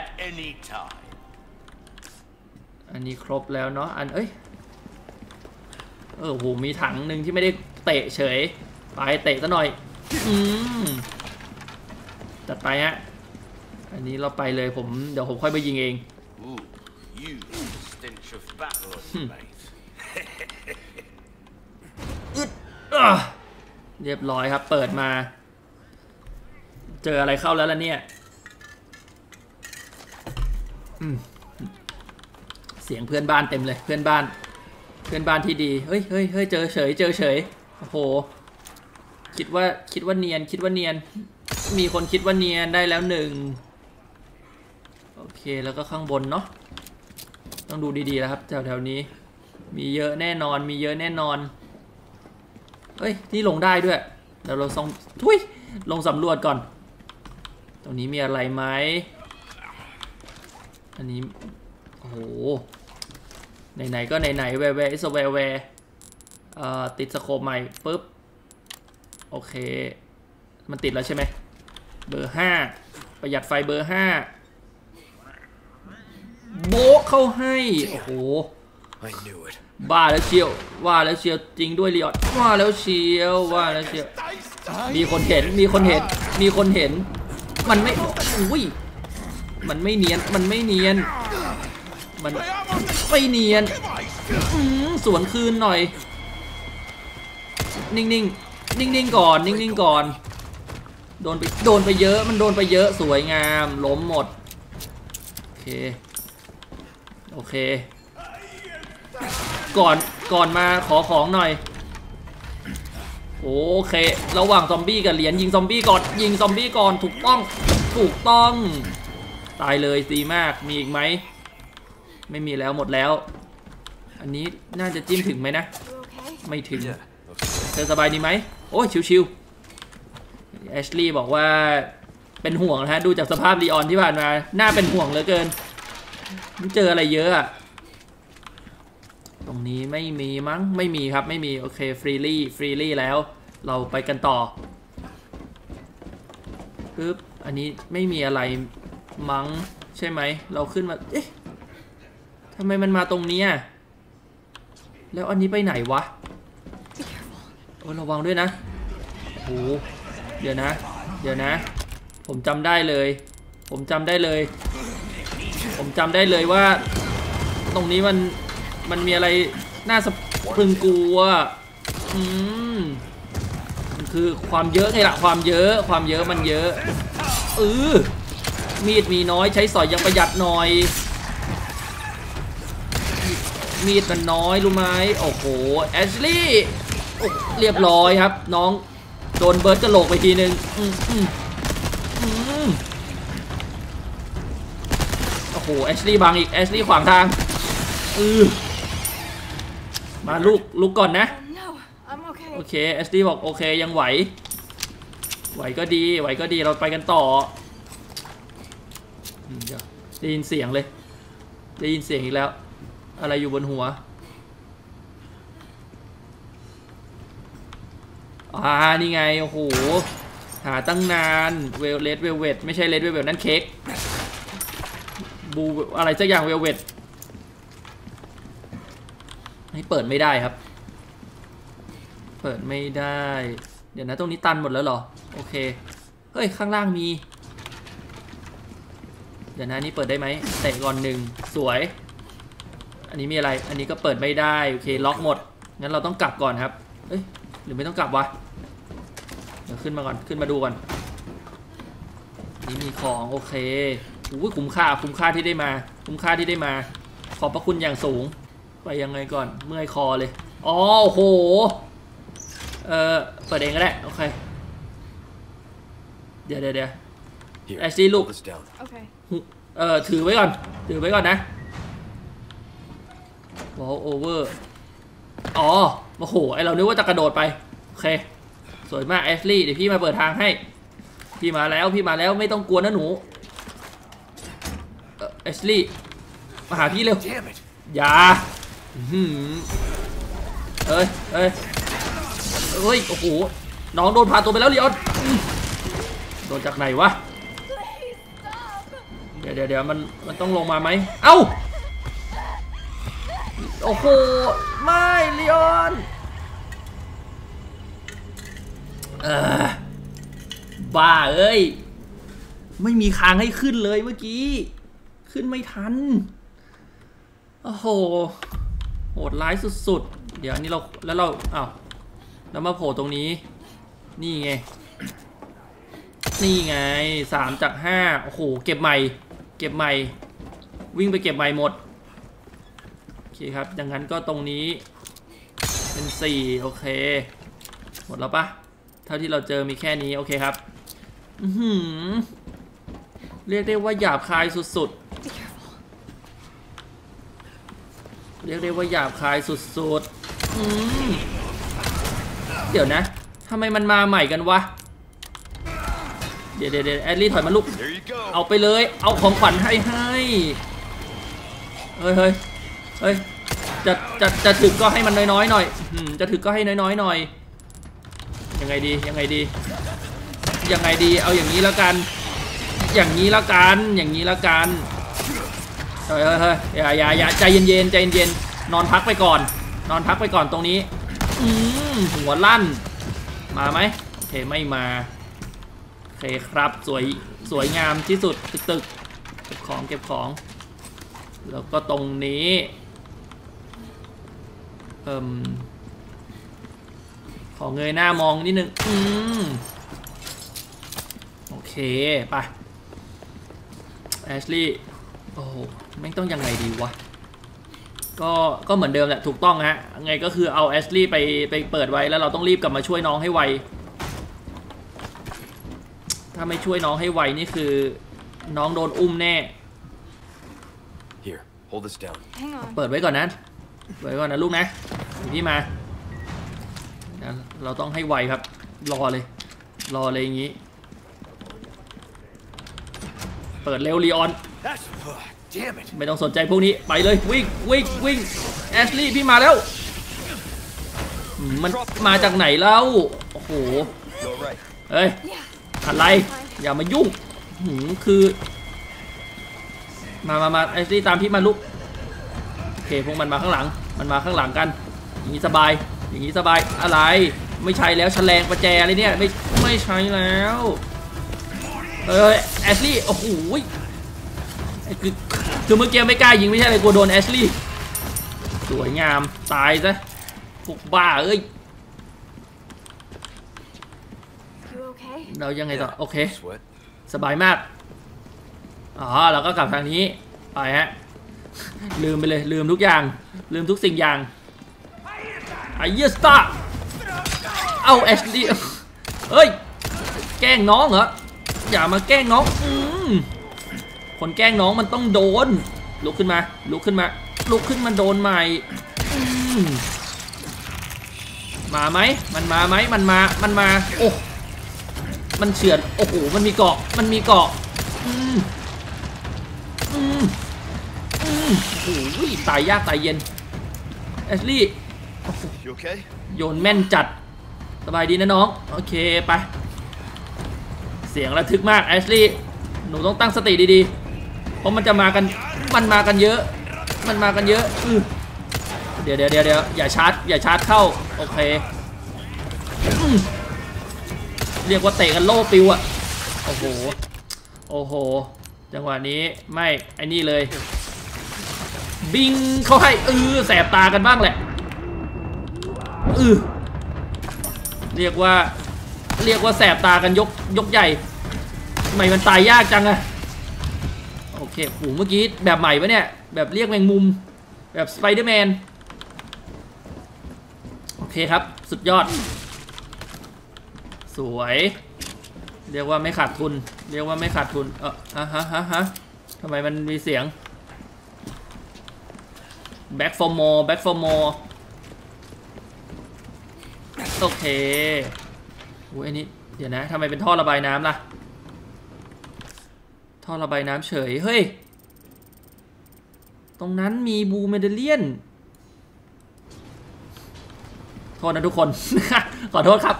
อันนี้ครบแล้วเนาะอันเอ้ยเออโหมีถังหนึ่งที่ไม่ได้เตะเฉยไปเตะซะหน่อยอืมจัดไปฮะอันนี้เราไปเลยผมเดี๋ยวผมค่อยไปยิงเองเรียบร้อยครับเปิดมาเจออะไรเข้าแล้วล่ะเนี่ยเสียงเพื่อนบ้านเต็มเลยเพื่อนบ้านเพื่อนบ้านที่ดีเฮ้ยเฮ้ยเฮ้ยเจอเฉยเจอเฉยโอ้โหคิดว่าคิดว่าเนียนคิดว่าเนียนมีคนคิดว่าเนียนได้แล้วหนึ่งโอเคแล้วก็ข้างบนเนาะต้องดูดีๆแล้วครับแถวๆนี้มีเยอะแน่นอนมีเยอะแน่นอนเฮ้ยที่ลงได้ด้วยเดี๋ยวเราส่องทุยลงสำรวจก่อนตรงนี้มีอะไรไหมอันนี้โอ้โหไหนๆก็ไหนๆแวร์แวร์อิสแวร์แวร์เอ่อติดสโคปใหม่ปุ๊บโอเคมันติดแล้วใช่ไหมเบอร์ห้าประหยัดไฟเบอร์ห้าโบะเข้าให้โอ้โหบ้าแล้วเชียวว่าแล้วเชียวจริงด้วยลีออนว่าแล้วเชียวว่าแล้วเชียวมีคนเห็นมีคนเห็นมีคนเห็นมันไม่อุ้ยมันไม่เนียนมันไม่เนียนมันไม่เนียนสวนคืนหน่อยนิ่งๆนิ่งๆก่อนนิ่งๆก่อนโดนไปโดนไปเยอะมันโดนไปเยอะสวยงามล้มหมดโอเคโอเคก่อนก่อนมาขอของหน่อยโอเคระหว่างซอมบี้กับเหรียญยิงซอมบี้ก่อนยิงซอมบี้ก่อนถูกต้องถูกต้องตายเลยดีมากมีอีกไหมไม่มีแล้วหมดแล้วอันนี้น่าจะจิ้มถึงไหมนะไม่ถึงเธอสบายดีไหมโอ้ยชิวๆแอชลีย์บอกว่าเป็นห่วงนะฮะดูจากสภาพลีออนที่ผ่านมาน่าเป็นห่วงเหลือเกินมันเจออะไรเยอะอะตรงนี้ไม่มีมั้งไม่มีครับไม่มีโอเคฟรีลี่ฟรีลี่แล้วเราไปกันต่อปึ๊บอันนี้ไม่มีอะไรมั้งใช่ไหมเราขึ้นมาเอ๊ะทำไมมันมาตรงนี้แล้วอันนี้ไปไหนวะโอ้ระวังด้วยนะโหเดี๋ยวนะเดี๋ยวนะผมจำได้เลยผมจำได้เลยผมจำได้เลยว่าตรงนี้มันมันมีอะไรน่าสะพรึงกลัวอืมมันคือความเยอะไงล่ะความเยอะความเยอะมันเยอะเออมีดมีน้อยใช้สอยยังประหยัดหน่อยมีดมันน้อยรู้ไหมโอ้โหแอชลี่เรียบร้อยครับน้องโดนเบิร์ดกระโหลกไปทีนึงอืมอืมอืมโอ้โหแอชลี่บังอีกแอชลี่ขวางทางอือมาลูกลูกก่อนนะ No, I'm okay. โอเคแอชลี่บอกโอเคยังไหวไหวก็ดีไหวก็ดีเราไปกันต่อเดี๋ยวได้ยินเสียงเลยได้ยินเสียงอีกแล้วอะไรอยู่บนหัวอ่านี่ไงโอ้โหหาตั้งนานเวลเลดเวลเวทไม่ใช่เลดเวลเวทนั่นเค้กบูอะไรสักอย่างเวลเวทให้เปิดไม่ได้ครับเปิดไม่ได้เดี๋ยวนะตรงนี้ตันหมดแล้วเหรอโอเคเฮ้ยข้างล่างมีเดี๋ยวนะนี่เปิดได้ไหมเตะก่อนหนึ่งสวยอันนี้มีอะไรอันนี้ก็เปิดไม่ได้โอเคล็อกหมดงั้นเราต้องกลับก่อนครับเอ้ยหรือไม่ต้องกลับวะเดี๋ยวขึ้นมาก่อนขึ้นมาดูก่อนนี่มีของโอเคอู้คุ้มค่าคุ้มค่าที่ได้มาคุ้มค่าที่ได้มาขอบพระคุณอย่างสูงไปยังไงก่อนเมื่อยคอเลยอ๋อโอ้โหเออเปิดเองก็ได้โอเคเดี๋ยวเดี๋ยวเดี๋ยวแอชลี่ลูก Okay. เออถือไว้ก่อนถือไว้ก่อนนะวอลโอเวอร์อ๋อโอ้โหไอเรานึกว่าจะกระโดดไปโอเคสวยมากแอชลี่เดี๋ยวพี่มาเปิดทางให้พี่มาแล้วพี่มาแล้วไม่ต้องกลัวนะหนูแอชลี่มาหาพี่เร็วอย่าเอ้ยเอ้ยเฮ้ยโอ้โหน้องโดนพาตัวไปแล้วลีออนโดนจากไหนวะเดี๋ยวเดี๋ยวเดี๋ยวมันมันต้องลงมาไหมเอ้าโอ้โหไม่ลีออนเออบ้าเอ้ยไม่มีคางให้ขึ้นเลยเมื่อกี้ขึ้นไม่ทันโอ้โหโหดร้ายสุดๆเดี๋ยวอันนี้เราแล้วเราอ้าวแล้วมาโผล่ตรงนี้นี่ไงนี่ไงสามจากห้าโอ้โหเก็บใหม่เก็บใหม่วิ่งไปเก็บใหม่หมดโอเคครับดังนั้นก็ตรงนี้เป็นสี่โอเคหมดแล้วปะเท่าที่เราเจอมีแค่นี้โอเคครับอือหือเรียกได้ว่าหยาบคายสุดๆเรียกได้ว่าหยาบคายสุดๆอืมเดี๋ยวนะทำไมมันมาใหม่กันวะเดี๋ยวเดี๋ยวแอดลี่ถอยมาลูกเอาไปเลยเอาของขวัญให้ให้เฮ้ยเฮ้ยเฮ้ยจะจะจะถึกก็ให้มันน้อยๆหน่อยจะถึกก็ให้น้อยๆหน่อยยังไงดียังไงดียังไงดีเอาอย่างนี้แล้วกันอย่างนี้แล้วกันอย่างนี้แล้วกันเฮ้ยเฮ้ยเฮ้ยอย่าอย่าอย่าใจเย็นๆใจเย็นๆนอนพักไปก่อนนอนพักไปก่อนตรงนี้อืมหัวลั่นมาไหมโอเคไม่มาโอเคครับสวยสวยงามที่สุดตึกๆเก็บของเก็บของแล้วก็ตรงนี้เอิ่มขอเงยหน้ามองนิดนึงอืมโอเคไปแอชลี่โอ้โหไม่ต้องยังไงดีวะก็ก็เหมือนเดิมแหละถูกต้องฮะไงก็คือเอาแอชลี่ไปไปเปิดไว้แล้วเราต้องรีบกลับมาช่วยน้องให้ไวถ้าไม่ช่วยน้องให้ไวนี่คือน้องโดนอุ้มแน่ Here, hold this down. Hang on. เปิดไว้ก่อนนะเปิดไว้ก่อนนะลูกนะพี่มานะเราต้องให้ไวครับรอเลยรอเลยอย่างนี้เปิดเร็วลีออนไม่ต้องสนใจพวกนี้ไปเลยวิ่งวิ่งวิ่งแอชลี่พี่มาแล้วมันมาจากไหนแล้วโอ้โหเฮ้ยอะไรอย่ามายุ่งหืมคือมามามาแอชลี่ตามพี่มาลูกโอเคพวกมันมาข้างหลังมันมาข้างหลังกันอย่างนี้สบายอย่างนี้สบายอะไรไม่ใช่แล้วแฉลงประแจอะไรเนี่ยไม่ไม่ใช่แล้วเออแอชลี่โอ้โหคือคือเมื่อกี้ไม่กล้ายิงไม่ใช่อะไรกลัวโดนแอชลี่สวยงามตายซะพวกบ้าเอ้ย You okay? เรายังไงต่อโอเค Sweat. สบายมากอ๋อเราก็กลับทางนี้ไปฮะลืมไปเลยลืมทุกอย่างลืมทุกสิ่งอย่างไอ้เหี้ยสตาร์เอาแอชลี่เฮ้ยแกล้งน้องเหรออย่ามาแกล้งน้องอืมคนแกล้งน้องมันต้องโดนลุกขึ้นมาลุกขึ้นมาลุกขึ้นมาโดนใหม่อืมมาไหมมันมาไหมมันมามันมาโอ้มันเฉือนโอ้โหมันมีเกาะมันมีเกาะอืมอืมอืมโอ้โหตายยากตายเย็นแอชลี่ You okay? โยนแม่นจัดสบายดีนะน้องโอเคไปเสียงระทึกมากแอชลี่หนูต้องตั้งสติดีๆเพราะมันจะมากันมันมากันเยอะมันมากันเยอะอือเดี๋ยวเดี๋ยวเดี๋ยวเดี๋ยวอย่าชาร์จอย่าชาร์จเข้าโอเคอืมเรียกว่าเตะกันโล่ปิวอะโอ้โหโอ้โหจังหวะนี้ไม่ไอ้นี่เลยบิงเขาให้เออแสบตากันบ้างแหละเออเรียกว่าเรียกว่าแสบตากันยกยกใหญ่ทำไมมันตายยากจังอะโอเคโหเมื่อกี้แบบใหม่ปะเนี่ยแบบเรียกแมงมุมแบบสไปเดอร์แมนโอเคครับสุดยอดสวยเรียกว่าไม่ขาดทุนเรียกว่าไม่ขาดทุนเออฮะฮะฮะฮะทำไมมันมีเสียง back for more back for more โอเคโอ้ยอันนี้เดี๋ยวนะทำไมเป็นท่อระบายน้ำล่ะท่อระบายน้ำเฉยเฮ้ยตรงนั้นมีบูเมเดเลียนโทษนะทุกคน ขอโทษครับ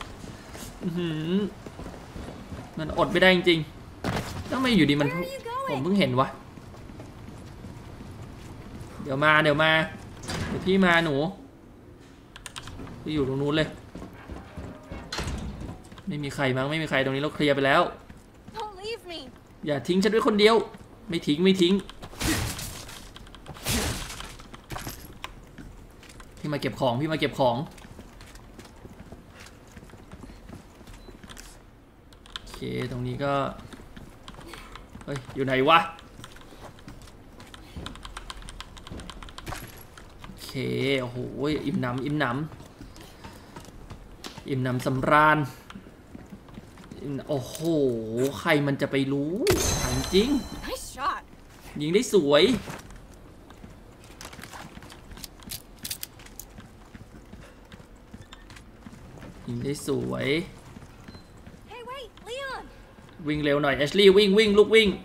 มันอดไม่ได้จริงๆต้องไม่อยู่ดีมันผมเพิ่งเห็นวะเดี๋ยวมาเดี๋ยวมาเดี๋ยวพี่มาหนูไปอยู่ตรงนู้นเลยไม่มีใครมั้งไม่มีใครตรงนี้เราเคลียร์ไปแล้ว Don't leave me. อย่าทิ้งฉันไว้คนเดียวไม่ทิ้งไม่ทิ้งพี่มาเก็บของพี่มาเก็บของโอเคตรงนี้ก็เฮ้ยอยู่ไหนวะโอเคโอ้โหอิ่มหนำอิ่มหนำอิ่มหนำสำราญโอ้โหใครมันจะไปรู้ถามจริง Nice shot. ยิงได้สวยยิงได้สวย Hey, wait, Leon. วิ่งเร็วหน่อยแอชลี่วิ่งวิ่งลูกวิ่ง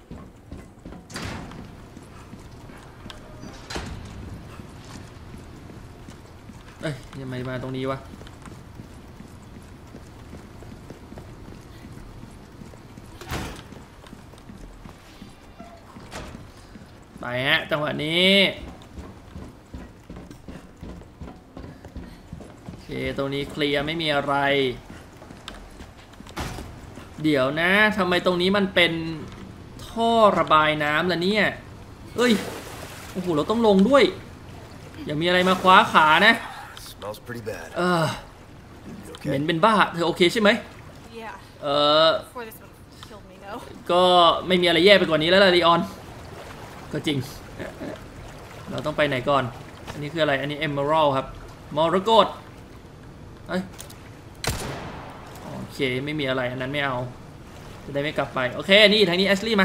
เอ้ยยังไงมาตรงนี้วะไปฮะจังหวะนี้โอเคตรงนี้เคลียร์ไม่มีอะไรเดี๋ยวนะทำไมตรงนี้มันเป็นท่อระบายน้ำล่ะเนี่ยเอ้ยโอ้โหเราต้องลงด้วยอย่ามีอะไรมาคว้าขานะ Smells pretty bad. เออ You เหม็น okay? เป็นบ้าเธอโอเคใช่ไหม Yeah. เออ Before this one killed me, though. ก็ไม่มีอะไรแย่ไปกว่านี้แล้วล่ะลีออนก็จริงเราต้องไปไหนก่อนอันนี้คืออะไรอันนี้เอมเมอรัลครับมรกตเอ้ยโอเคไม่มีอะไรอันนั้นไม่เอาจะได้ไม่กลับไปโอเคนี่ทางนี้แอชลี่มา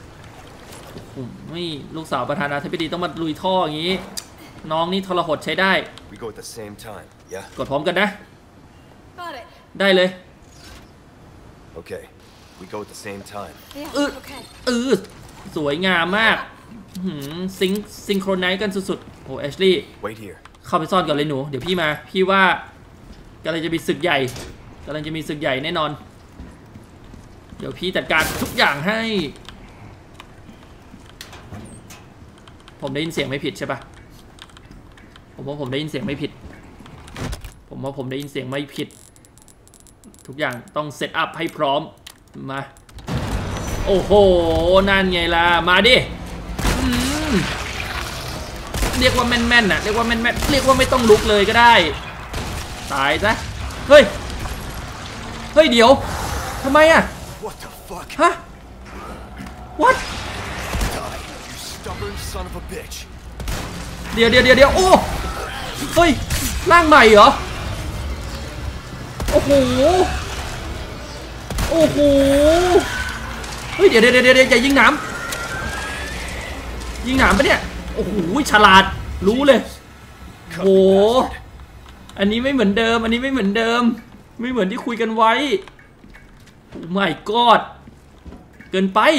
ไม่ลูกสาวประธานาธิบดีต้องมาลุยท่ออย่างนี้น้องนี่ทรหดใช้ได้ We go at the same time, yeah? กดพร้อมกันนะ Got it. ได้เลย Okay. We go at the same time. Yeah. เออ Okay. เออสวยงามมากซิงซิงโครไนซ์กันสุดๆโอ้แอชลี่ Wait here. เข้าไปซ่อนก่อนเลยหนูเดี๋ยวพี่มาพี่ว่ากำลังจะมีศึกใหญ่กำลังจะมีศึกใหญ่แน่นอนเดี๋ยวพี่จัดการทุกอย่างให้ผมได้ยินเสียงไม่ผิดใช่ปะผมว่าผมได้ยินเสียงไม่ผิดผมว่าผมได้ยินเสียงไม่ผิดทุกอย่างต้องเซตอัพให้พร้อมมาโอ้โหนั่นไงล่ะมาดิเรียกว่าแม่นๆน่ะเรียกว่าแม่นๆเรียกว่าไม่ต้องลุกเลยก็ได้ตายซะเฮ้ยเฮ้ยเดี๋ยวทำไมอ่ะฮะ what เดี๋ยวเดี๋ยวเดี๋ยวเดี๋ยวโอ้เฮ้ยร่างใหม่เหรอโอ้โหโอ้โหเฮ้ยเดี๋ยวเดี๋ยวเดี๋ยวอย่ายิงหนามยิงหนามปะเนี่ยโอ้โหฉลาดรู้เลยโอ้อันนี้ไม่เหมือนเดิมอันนี้ไม่เหมือนเดิมไม่เหมือนที่คุยกันไว้โอ้ my god เกินไป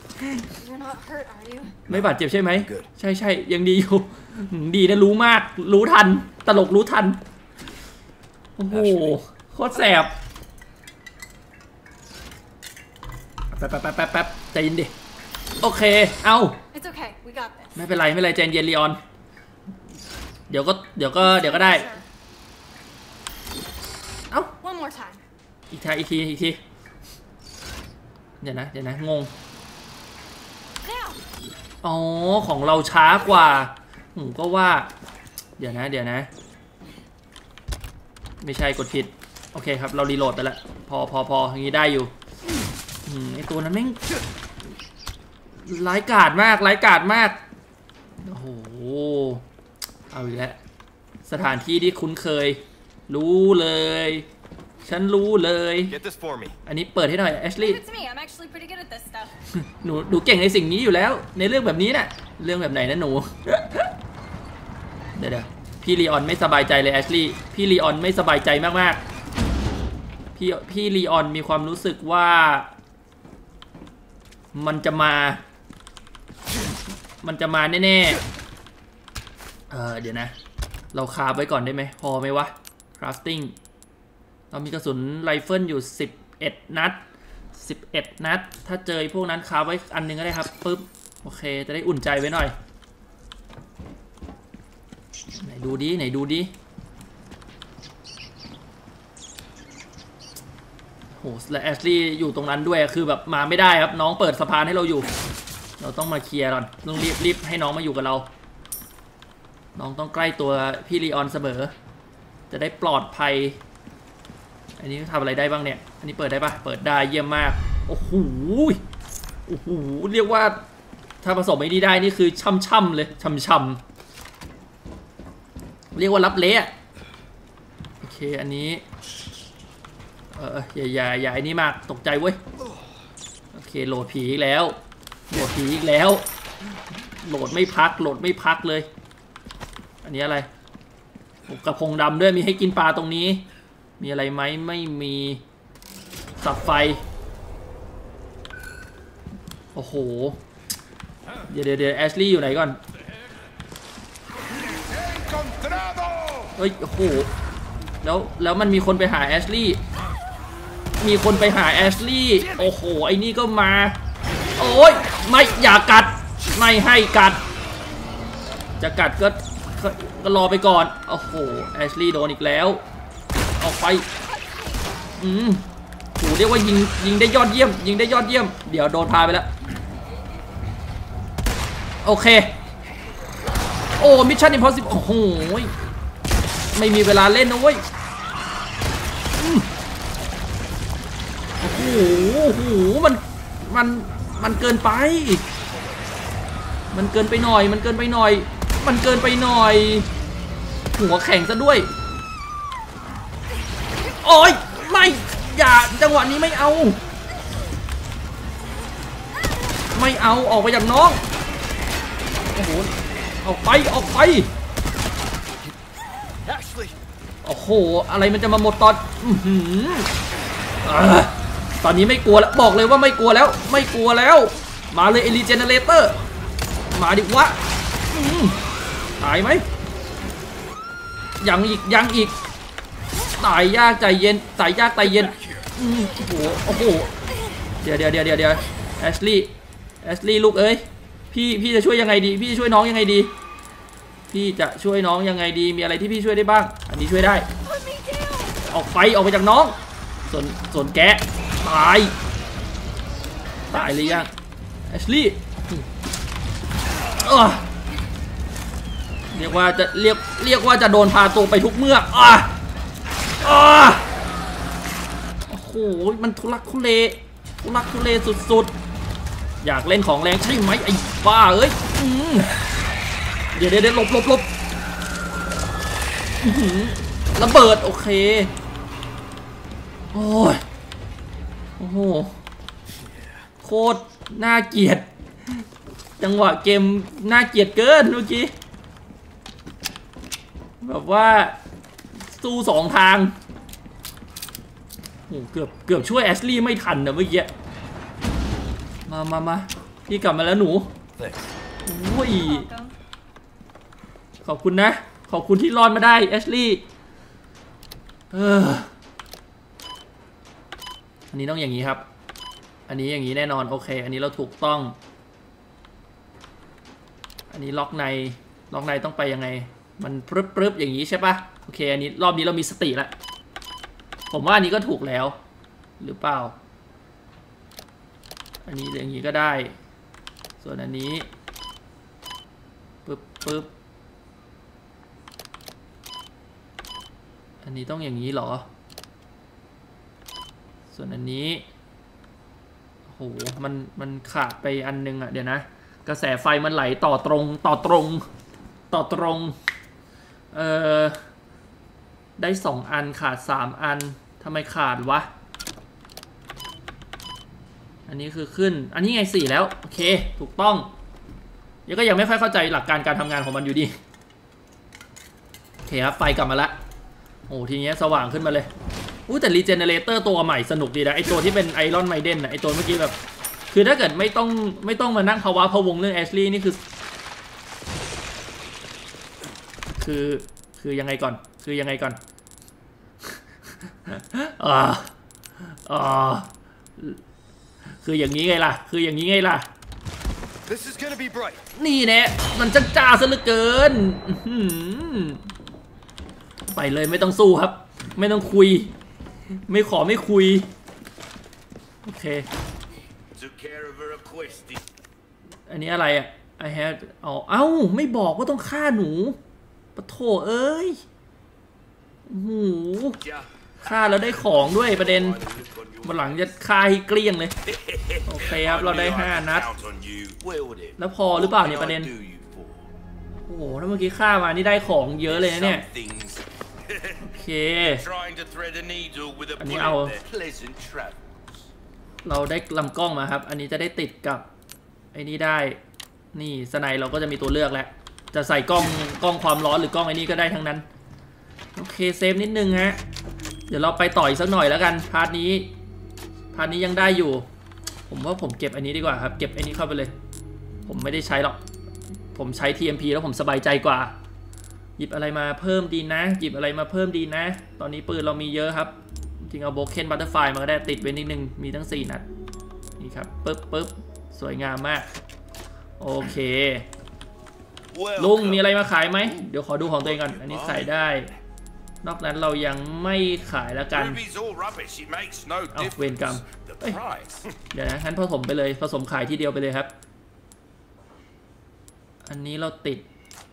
ไม่บาดเจ็บใช่ไหมใช่ใช่ยังดีอยู่ดีนะรู้มากรู้ทันตลกรู้ทันโอ้โหโคตรแสบแป๊บแป๊บแป๊บแป๊บใจเย็นดิโอเคเอาไม่เป็นไรไม่เป็นไรใจเย็นลีออนเดี๋ยวก็เดี๋ยวก็เดี๋ยวก็ได้เอ้าอีกทีอีกทีอีกทีเดี๋ยวนะเดี๋ยวนะงงอ๋อของเราช้ากว่าผมก็ว่าเดี๋ยวนะเดี๋ยวนะไม่ใช่กดผิดโอเคครับเรารีโหลดไปแล้วพอพอพออย่างนี้ได้อยู่ไอตัวนั้นแม่งร้ายกาจมากร้ายกาจมากโอ้โหเอาอีกแล้วสถานที่ที่คุ้นเคยรู้เลยฉันรู้เลยอันนี้เปิดให้หน่อยแอชลีย์หนูหนูเก่งในสิ่งนี้อยู่แล้วในเรื่องแบบนี้น่ะเรื่องแบบไหนนะหนูเดี๋ยวเดี๋ยวพี่ลีออนไม่สบายใจเลยแอชลีย์พี่ลีออนไม่สบายใจมากๆพี่พี่ลีออนมีความรู้สึกว่ามันจะมามันจะมาแน่ๆเออเดี๋ยวนะเราคาบไว้ก่อนได้ไหมพอไหมวะ crafting เรามีกระสุนไรเฟิลอยู่สิบเอ็ดนัดสิบเอ็ดนัดถ้าเจอพวกนั้นคาบไว้อันนึงก็ได้ครับปึ๊บโอเคจะได้อุ่นใจไว้หน่อยไหนดูดิไหนดูดิโหและแอชลีย์อยู่ตรงนั้นด้วยคือแบบมาไม่ได้ครับน้องเปิดสะพานให้เราอยู่เราต้องมาเคลียร์ก่อนต้องรีบรีบให้น้องมาอยู่กับเราน้องต้องใกล้ตัวพี่ลีออนเสมอจะได้ปลอดภัยอันนี้ทำอะไรได้บ้างเนี่ยอันนี้เปิดได้ปะเปิดได้เยี่ยมมากโอ้โหโอ้โหเรียกว่าถ้าผสมไอ้นี่ได้นี่คือช่ำๆเลยช่ำๆเรียกว่ารับเละโอเคอันนี้เอออย่าอย่าอย่าไอ้นี่มากตกใจเว้ยโอเคโหลดผีอีกแล้วโหลดผีอีกแล้วโหลดไม่พักโหลดไม่พักเลยอันนี้อะไรกระพงดำด้วยมีให้กินปลาตรงนี้มีอะไรไหมไม่มีสับไฟโอ้โหเดี๋ยวเดี๋ยวเดี๋ยวแอชลีย์อยู่ไหนก่อนเฮ้ยโอ้โหแล้วแล้วมันมีคนไปหาแอชลีย์มีคนไปหาแอชลีย์โอ้โหไอ้นี่ก็มาโอ้ยไม่อย่ากัดไม่ให้กัดจะกัดก็ก็รอไปก่อนโอ้โหแอชลีย์โดนอีกแล้วออกไปอืมโหเรียกว่ายิงยิงได้ยอดเยี่ยมยิงได้ยอดเยี่ยมเดี๋ยวโดนพาไปแล้วโอเคโอ้มิชชั่นอิมพอสซิบโอ้โหไม่มีเวลาเล่นนะเว้ยโอ้โหโอ้โหมันมันมันเกินไปมันเกินไปหน่อยมันเกินไปหน่อยมันเกินไปหน่อยหัวแข็งซะด้วยโอ้ยไม่อย่าจังหวะนี้ไม่เอาไม่เอาออกไปจากน้องโอ้โหออกไปออกไปโอ้โหอะไรมันจะมาหมดตอนตอนนี้ไม่กลัวแล้วบอกเลยว่าไม่กลัวแล้วไม่กลัวแล้วมาเลยเอลิเจเนเรเตอร์มาดิวะตายไหมยังอีกยังอีกตายยากใจเย็นตายยากใจเย็นโอ้โหโอ้โหเดี๋ยวเดี๋ยวเดี๋ยวเดี๋ยวแอชลีย์แอชลีย์ลูกเอ้ยพี่พี่จะช่วยยังไงดีพี่ช่วยน้องยังไงดีพี่จะช่วยน้องยังไงดีมีอะไรที่พี่ช่วยได้บ้างอันนี้ช่วยได้ออกไฟออกไปจากน้องส่วนส่วนแกตายตายเลยยังแอชลี่เรียกว่าจะเรียกเรียกว่าจะโดนพาตัวไปทุกเมื่ออ่ะอ่ะโอ้โหมันทุลักทุเลทุลักทุเลสุดๆอยากเล่นของแรงใช่ไหมไอ้บ้าเอ้ยเดี๋ยวเดี๋ยวหลบหลบหลบระเบิดโอเคโอ้ยโอ้โหโคตรน่าเกลียดจังหวะเกมน่าเกลียดเกินเมื่อกี้แบบว่าสู้สองทางโอ้เกือบเกือบช่วยแอชลี่ไม่ทันนะเมื่อกี้มามามาพี่กลับมาแล้วหนูโอ้ยขอบคุณนะขอบคุณที่รอดมาได้แอชลี่เอออันนี้ต้องอย่างนี้ครับอันนี้อย่างนี้แน่นอนโอเคอันนี้เราถูกต้องอันนี้ล็อกในล็อกในต้องไปยังไงมันปรึ๊บปรึ๊บอย่างนี้ใช่ปะโอเคอันนี้รอบนี้เรามีสติแล้วผมว่าอันนี้ก็ถูกแล้วหรือเปล่าอันนี้อย่างนี้ก็ได้ส่วนอันนี้ปึ๊บปึ๊บอันนี้ต้องอย่างนี้เหรอส่วนอันนี้โหมันมันขาดไปอันนึงอ่ะเดี๋ยวนะกระแสไฟมันไหลต่อตรงต่อตรงต่อตรงเออได้สองอันขาดสามอันทำไมขาดวะอันนี้คือขึ้นอันนี้ไงสี่แล้วโอเคถูกต้องยังก็ยังไม่ค่อยเข้าใจหลักการการทำงานของมันอยู่ดีโอเคครับไฟกลับมาละโอ้ทีนี้สว่างขึ้นมาเลยอู้แต่รีเจเนเรเตอร์ตัวใหม่สนุกดีนะไอตัวที่เป็นไอรอนไมเดนนะไอตัวเมื่อกี้แบบคือถ้าเกิดไม่ต้องไม่ต้องมานั่งภาวะพะวงเรื่องแอชลี่นี่คือคือคือยังไงก่อนคือยังไงก่อนอ่าอ่าคืออย่างนี้ไงล่ะคืออย่างนี้ไงล่ะ This is gonna be bright. นี่แน่มันจังจ้าซะเหลือเกินไปเลยไม่ต้องสู้ครับไม่ต้องคุยไม่ขอไม่คุยโอเคอันนี้อะไรอ่ะ I have เอาเอ้าไม่บอกว่าต้องฆ่าหนูปะโถเอ้ยหูฆ่าแล้วได้ของด้วยประเด็นวันหลังจะฆ่าให้เกลี้ยงเลยโอเคครับเราได้ห้านัดแล้วพอหรือเปล่าเนี่ยประเด็นโอ้โหถ้าเมื่อกี้ฆ่ามานี่ได้ของเยอะเลยนะเนี่ยโอเคอันนี้เอาเราได้ลำกล้องมาครับอันนี้จะได้ติดกับไอ้นี่ได้นี่สไนเราก็จะมีตัวเลือกแล้วจะใส่กล้องกล้องความร้อนหรือกล้องไอ้นี่ก็ได้ทั้งนั้นโอเคเซฟนิดนึงฮะเดี๋ยวเราไปต่ออีกสักหน่อยแล้วกันพาร์ทนี้พาร์ทนี้ยังได้อยู่ผมว่าผมเก็บอันนี้ดีกว่าครับเก็บอันนี้เข้าไปเลยผมไม่ได้ใช้หรอกผมใช้ ที เอ็ม พี แล้วผมสบายใจกว่าหยิบอะไรมาเพิ่มดีนะหยิบอะไรมาเพิ่มดีนะตอนนี้ปืนเรามีเยอะครับจริงเอาโบเคนบัตเตอร์ไฟมาก็ได้ติดไว้นิดนึงมีทั้งสี่นัดนี่ครับปึ๊บปึ๊บสวยงามมากโอเคลุงมีอะไรมาขายไหมเดี๋ยวขอดูของตัวเองก่อนอันนี้ใส่ได้นอกนั้นเรายังไม่ขายแล้วกันเอาเวรกรรมเดี๋ยวนะงั้นผสมไปเลยผสมขายทีเดียวไปเลยครับอันนี้เราติด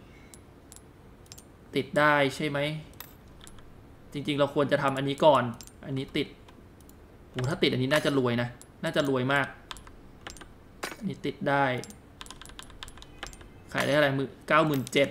ติดได้ใช่ไหมจริงๆเราควรจะทำอันนี้ก่อนอันนี้ติดโหถ้าติดอันนี้น่าจะรวยนะน่าจะรวยมากอันนี้ติดได้ขายได้อะไรมือเก้าหมื่นเจ็ด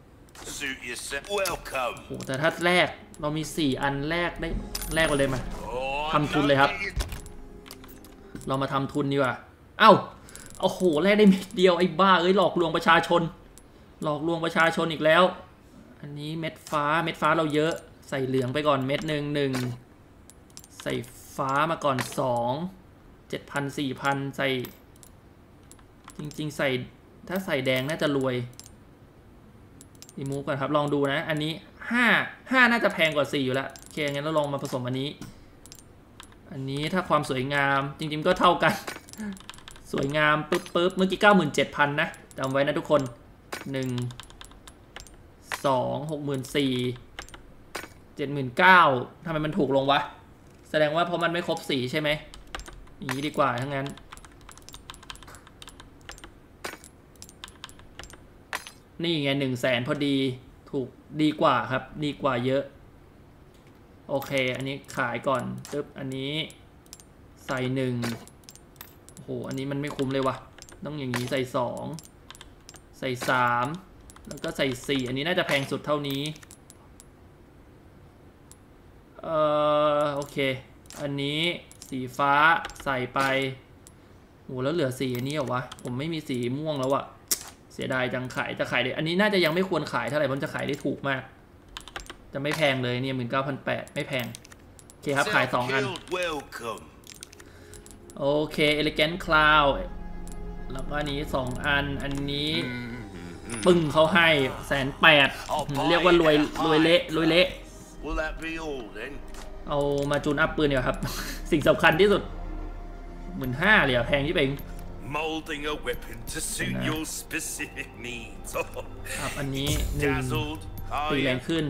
โหแต่ถ้าแรกเรามีสี่อันแรกได้แรกไปเลยมาทำทุนเลยครับเรามาทำทุนดีกว่าเอ้าโอ้โหแรกได้เม็ดเดียวไอ้บ้าเอ้ยหลอกลวงประชาชนหลอกลวงประชาชนอีกแล้วอันนี้เม็ดฟ้าเม็ดฟ้าเราเยอะใส่เหลืองไปก่อนเม็ดหนึ่งหนึ่งใส่ฟ้ามาก่อนสองเจ็ดพันสี่พันใส่จริงๆใส่ถ้าใส่แดงน่าจะรวยรีมูฟก่อนครับลองดูนะอันนี้ห้า ห้าน่าจะแพงกว่าสี่อยู่แล้วโอเคงั้นเราลองมาผสมอันนี้อันนี้ถ้าความสวยงามจริงๆก็เท่ากันสวยงามปึ๊บปึ๊บเมื่อกี้ เก้าหมื่นเจ็ดพัน นะจำไว้นะทุกคนหนึ่ง สอง หกหมื่นสี่เจ็ดหมื่นเก้าทำไมมันถูกลงวะแสดงว่าเพราะมันไม่ครบสีใช่ไหมอย่างนี้ดีกว่าทั้งนั้นนี่ไงหนึ่งแสนพอดีถูกดีกว่าครับดีกว่าเยอะโอเคอันนี้ขายก่อนปึ๊บอันนี้ใส่หนึ่งโอ้โหอันนี้มันไม่คุ้มเลยวะต้องอย่างนี้ใส่สองใส่สามแล้วก็ใส่สี่อันนี้น่าจะแพงสุดเท่านี้เอ่อโอเคอันนี้สีฟ้าใส่ไปโอ้แล้วเหลือสีอันนี้เหรอวะผมไม่มีสีม่วงแล้วอะเสียดายจังขายจะขายได้อันนี้น่าจะยังไม่ควรขายเท่าไหร่เพราะจะขายได้ถูกมากจะไม่แพงเลยเนี่ยหมื่นเก้าพันแปดไม่แพงโอเคครับขายสองอันโอเค Elegant Cloud แล้วก็อันนี้สองอันอันนี้ปึ้งเขาให้แสนแปดเรียกว่ารวยรวยเละรวยเละเอามาจูนอัพปืนเดี๋ยวครับ สิ่งสำคัญที่สุดหมื่นห้าเหรียญแพงที่เป็น Molding a weapon to suit your specific needs. ครับอันนี้หนึ่งตีแรงขึ้น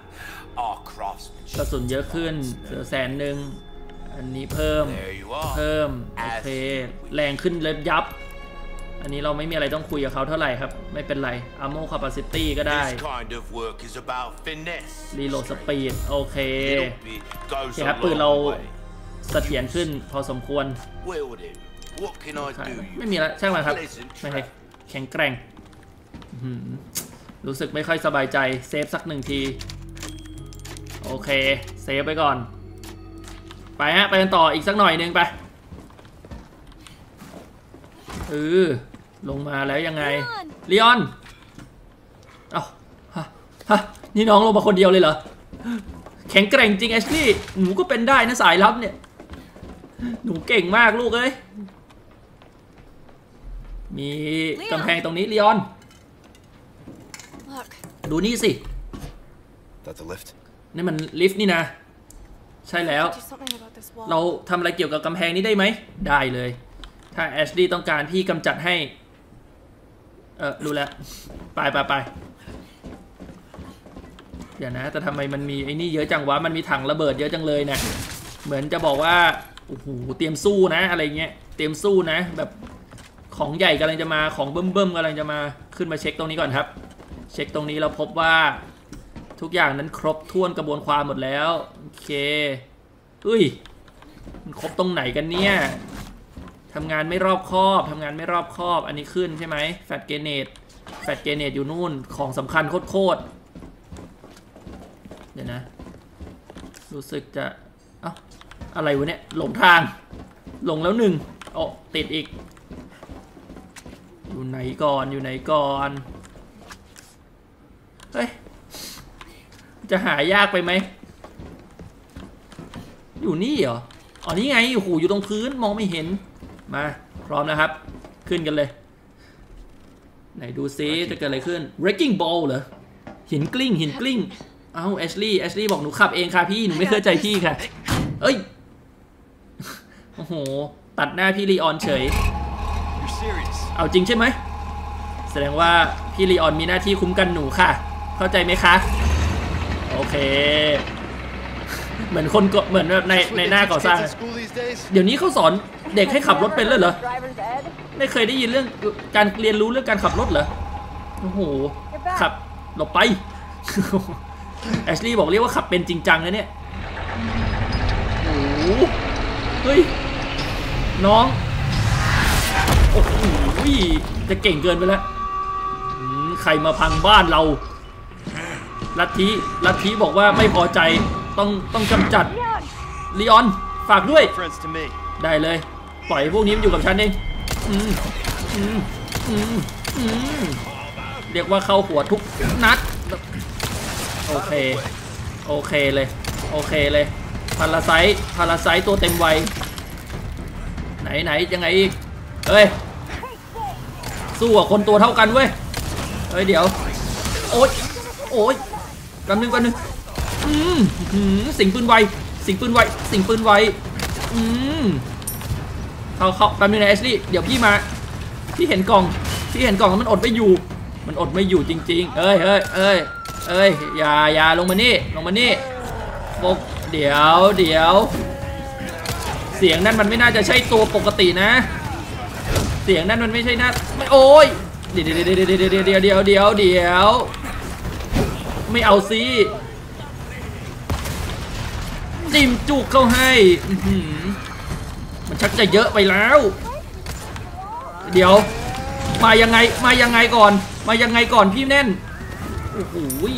กระสุนเยอะขึ้นเหลือแสนหนึ่งอันนี้เพิ่มเพิ่มโอเคแรงขึ้นเล็บยับอันนี้เราไม่มีอะไรต้องคุยกับเขาเท่าไหร่ครับไม่เป็นไร Ammo Capacity ก็ได้ Reload Speed โอเคโอเคครับปืนเราเสถียรขึ้นพอสมควรไม่มีแล้วช่างมันครับไม่ใช่แข็งแกร่งรู้สึกไม่ค่อยสบายใจเซฟสักหนึ่งทีโอเคเซฟไปก่อนไปฮะไปกันต่ออีกสักหน่อยนึงไปเออลงมาแล้วยังไงลีออนเอ้าฮะฮะนี่น้องลงมาคนเดียวเลยเหรอแข็งแกร่งจริงแอชลี่หนูก็เป็นได้นะสายลับเนี่ยหนูเก่งมากลูกเอ้ยมีกำแพงตรงนี้ลีออนดูนี่สินี่มันลิฟต์นี่นะใช่แล้วเราทำอะไรเกี่ยวกับกำแพงนี้ได้ไหมได้เลยถ้าแอชลีย์ต้องการพี่กำจัดให้เออรู้แล้วไปไปไปเดี๋ยวนะแต่ทำไมมันมีไอ้นี่เยอะจังวะมันมีถังระเบิดเยอะจังเลยเนี่ยเหมือนจะบอกว่าโอ้โหเตรียมสู้นะอะไรเงี้ยเตรียมสู้นะแบบของใหญ่กำลังจะมาของเบิ่มเบิ่มกำลังจะมาขึ้นมาเช็คตรงนี้ก่อนครับเช็คตรงนี้เราพบว่าทุกอย่างนั้นครบถ้วนกระบวนความหมดแล้วโอเคอุ้ยมันครบตรงไหนกันเนี่ยทำงานไม่รอบคอบทำงานไม่รอบคอบอันนี้ขึ้นใช่ไหมแฟตเกเนตแฟตเกเนตอยู่นู่นของสำคัญโคตรเดี๋ยวนะรู้สึกจะเอ้าอะไรวะเนี่ยหลงทางหลงแล้วหนึ่งโอ้ติดอีกอยู่ไหนก่อนอยู่ไหนก่อนเฮ้ยจะหายากไปไหมอยู่นี่เหรออ๋อนี่ไงโอ้โหอยู่ตรงพื้นมองไม่เห็นมาพร้อมนะครับขึ้นกันเลยไหนดูซิจะเกิดอะไรขึ้น Wrecking Ball เหรอหินกลิ้งหินกลิ้งเอ้าแอชลี่แอชลี่บอกหนูขับเองค่ะพี่หนูไม่เคยใจพี่ค่ะเอ้ยโอ้โหตัดหน้าพี่ลีออนเฉยเอาจริงใช่ไหมแสดงว่าพี่ลีออนมีหน้าที่คุ้มกันหนูค่ะเข้าใจไหมคะโอเคเหมือนคนเหมือนในในหน้าก่อสร้างเดี๋ยวนี้เขาสอนเด็กให้ขับรถเป็นเลยเหรอไม่เคยได้ยินเรื่องการเรียนรู้เรื่องการขับรถเหรอโอ้โหขับหลบไปแอชลี่บอกเรียกว่าขับเป็นจริงจังนะเนี่ยโอ้โหเฮ้ยน้องโอ้โหจะเก่งเกินไปแล้วใครมาพังบ้านเราลัทธิลัทธิบอกว่าไม่พอใจต้องต้องกำจัดลีออนฝากด้วยได้เลยปล่อยพวกนี้มันอยู่กับฉันเองอืมอืมอืมอืมเรียกว่าเข้าหัวทุกนัดโอเคโอเคเลยโอเคเลยพาราไซต์พาราไซต์ตัวเต็มวัยไหนไหนยังไงอีกเฮ้ยสู้กับคนตัวเท่ากันเว้ยเฮ้ยเดี๋ยวโอ๊ยโอ๊ยกันหนึ่งกันหนึ่งอืมสิงปืนไวสิงปืนไวสิงปืนไวอืมเขาเขาแป๊บนึงนะแอชลี่เดี๋ยวพี่มาพี่เห็นกล่องพี่เห็นกล่องแล้วมันอดไม่อยู่มันอดไม่อยู่จริงๆเอ้ยเอ้ยเอ้ยเอ้ยอย่าอย่าลงมานี่ลงมานี่โฟกเดี๋ยวเดี๋ยวเสียงนั่นมันไม่น่าจะใช่ตัวปกตินะเสียงนั่นมันไม่ใช่นะไม่โอ้ยเดี๋ยวเดี๋ยวเดี๋ยวเดี๋ยวเดี๋ยวเดี๋ยวเดี๋ยวเดี๋ยวไม่เอาสิจิ้มจุกเข้าให้มันชักจะเยอะไปแล้วเดี๋ยวมายังไงมายังไงก่อนมายังไงก่อนพี่แน่นโอ้โห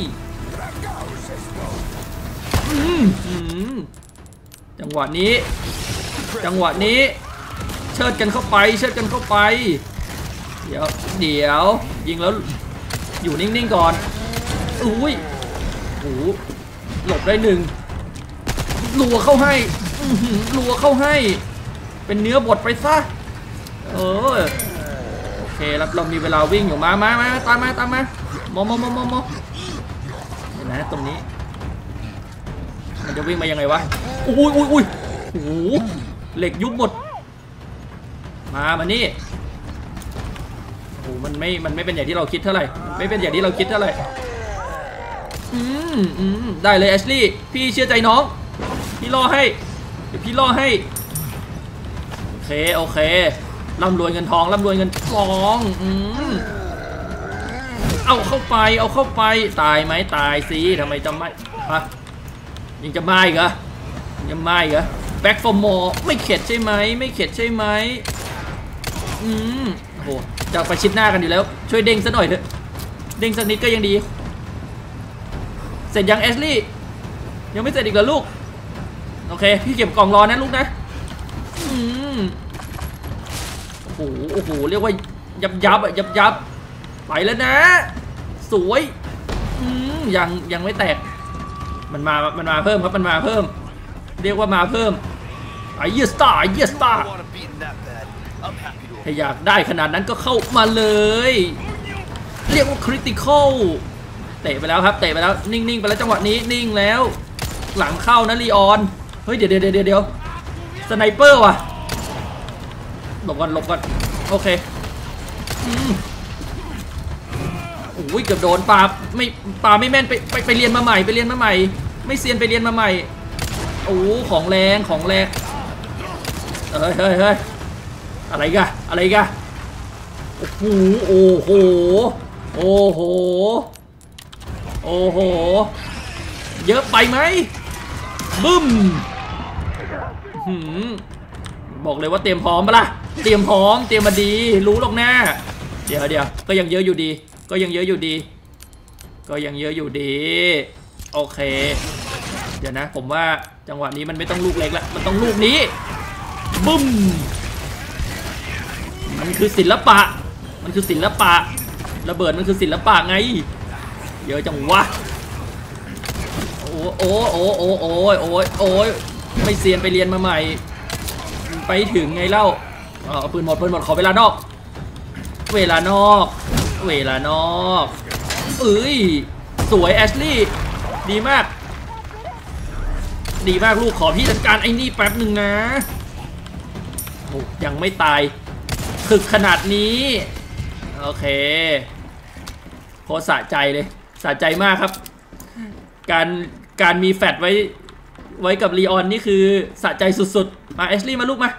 จังหวะนี้จังหวะนี้เชิดกันเข้าไปเชิดกันเข้าไปเดี๋ยวเดี๋ยวยิงแล้วอยู่นิ่งๆก่อนอุ้ยโอ้โหหลบได้หนึ่งรัวเข้าให้รัวเข้าให้เป็นเนื้อบดไปซะเออโอเคแล้วเรามีเวลาวิ่งอยู่มามามาตามมาตามมามอมอมอมอมอเห็นไหมตรงนี้มันจะวิ่งมายังไงวะอุ้ยอุ้ยอุ้ยโอ้โหเหล็กยุบหมดมามานี่โอ้โหมันไม่มันไม่เป็นอย่างที่เราคิดเท่าไหร่ไม่เป็นอย่างที่เราคิดเท่าไหร่อืมอืมได้เลยแอชลี่พี่เชื่อใจน้องพี่ล่อให้เดี๋ยวพี่ล่อให้โอเคโอเคร่ำรวยเงินทองร่ำรวยเงินทองอืมเอาเข้าไปเอาเข้าไปตายไหมตายสิทำไมจะไม่ฮะยังจะไม่เหรอยังไม่เหรอ back for more ไม่เข็ดใช่ไหมไม่เข็ดใช่ไหมอืมโอ้โหจะประชิดหน้ากันอยู่แล้วช่วยเด้งซะหน่อยเถอะเด้งสักนิดก็ยังดีเสร็จยังแอชลี่ยังไม่เสร็จอีกเหรอลูกโอเคพี่เก็บกล่องรอนะลูกนะอืมโอ้โหโอ้โหเรียกว่ายับยับอะยับยับไปแล้วนะสวยอืมยังยังไม่แตกมันมามันมาเพิ่มครับมันมาเพิ่มเรียกว่ามาเพิ่มไอ้เหี้ยสตาร์ไอ้เหี้ยสตาร์ถ้าอยากได้ขนาดนั้นก็เข้ามาเลยเรียกว่าคริติคอลเตะไปแล้วครับเตะไปแล้วนิ่งๆไปแล้วจังหวะนี้นิ่งแล้วหลังเข้านะลีออนเฮ้ยเดี๋ยวเดี๋ยวเดี๋ยวเดี๋ยวสไนเปอร์ว่ะหลบก่อนหลบก่อนโอเคโอ้ยเกือบโดนปาไม่ปาไม่แม่นไปไปไปเรียนมาใหม่ไปเรียนมาใหม่ไม่เซียนไปเรียนมาใหม่โอ้ของแรงของแรงเฮ้ยเฮ้ยเฮ้ยอะไรกันอะไรกันโอ้โหโอ้โหโอ้โหโอ้โหเยอะไปไหมบึ้มหืมบอกเลยว่าเตรียมพร้อมปะล่ะเตรียมพร้อมเตรียมมาดีรู้หรอกหน้าเดี๋ยวเดี๋ยวก็ยังเยอะอยู่ดีก็ยังเยอะอยู่ดีก็ยังเยอะอยู่ดีโอเคเดี๋ยวนะผมว่าจังหวะนี้มันไม่ต้องลูกเล็กแล้วมันต้องลูกนี้บึ้มมันคือศิลปะมันคือศิลปะระเบิดมันคือศิลปะไงเยอะจังวะโอ้โอ้โอ้โอ้โอ้ยโอ้ยโอ้ยไม่เซียนไปเรียนมาใหม่ไปถึงไงเล่าอ๋อปืนหมดปืนหมดขอเวลานอกเวลานอกเวลานอกเอ้ยสวยแอชลี่ดีมากดีมากลูกขอพี่จัดการไอ้นี่แป๊บหนึ่งนะโอ้ยังไม่ตายถึกขนาดนี้โอเคโคตรสะใจเลยสะใจมากครับการการมีแฟตไว้ไว้กับลีออนนี่คือสะใจสุดๆมาแอชลี่มาลูกมา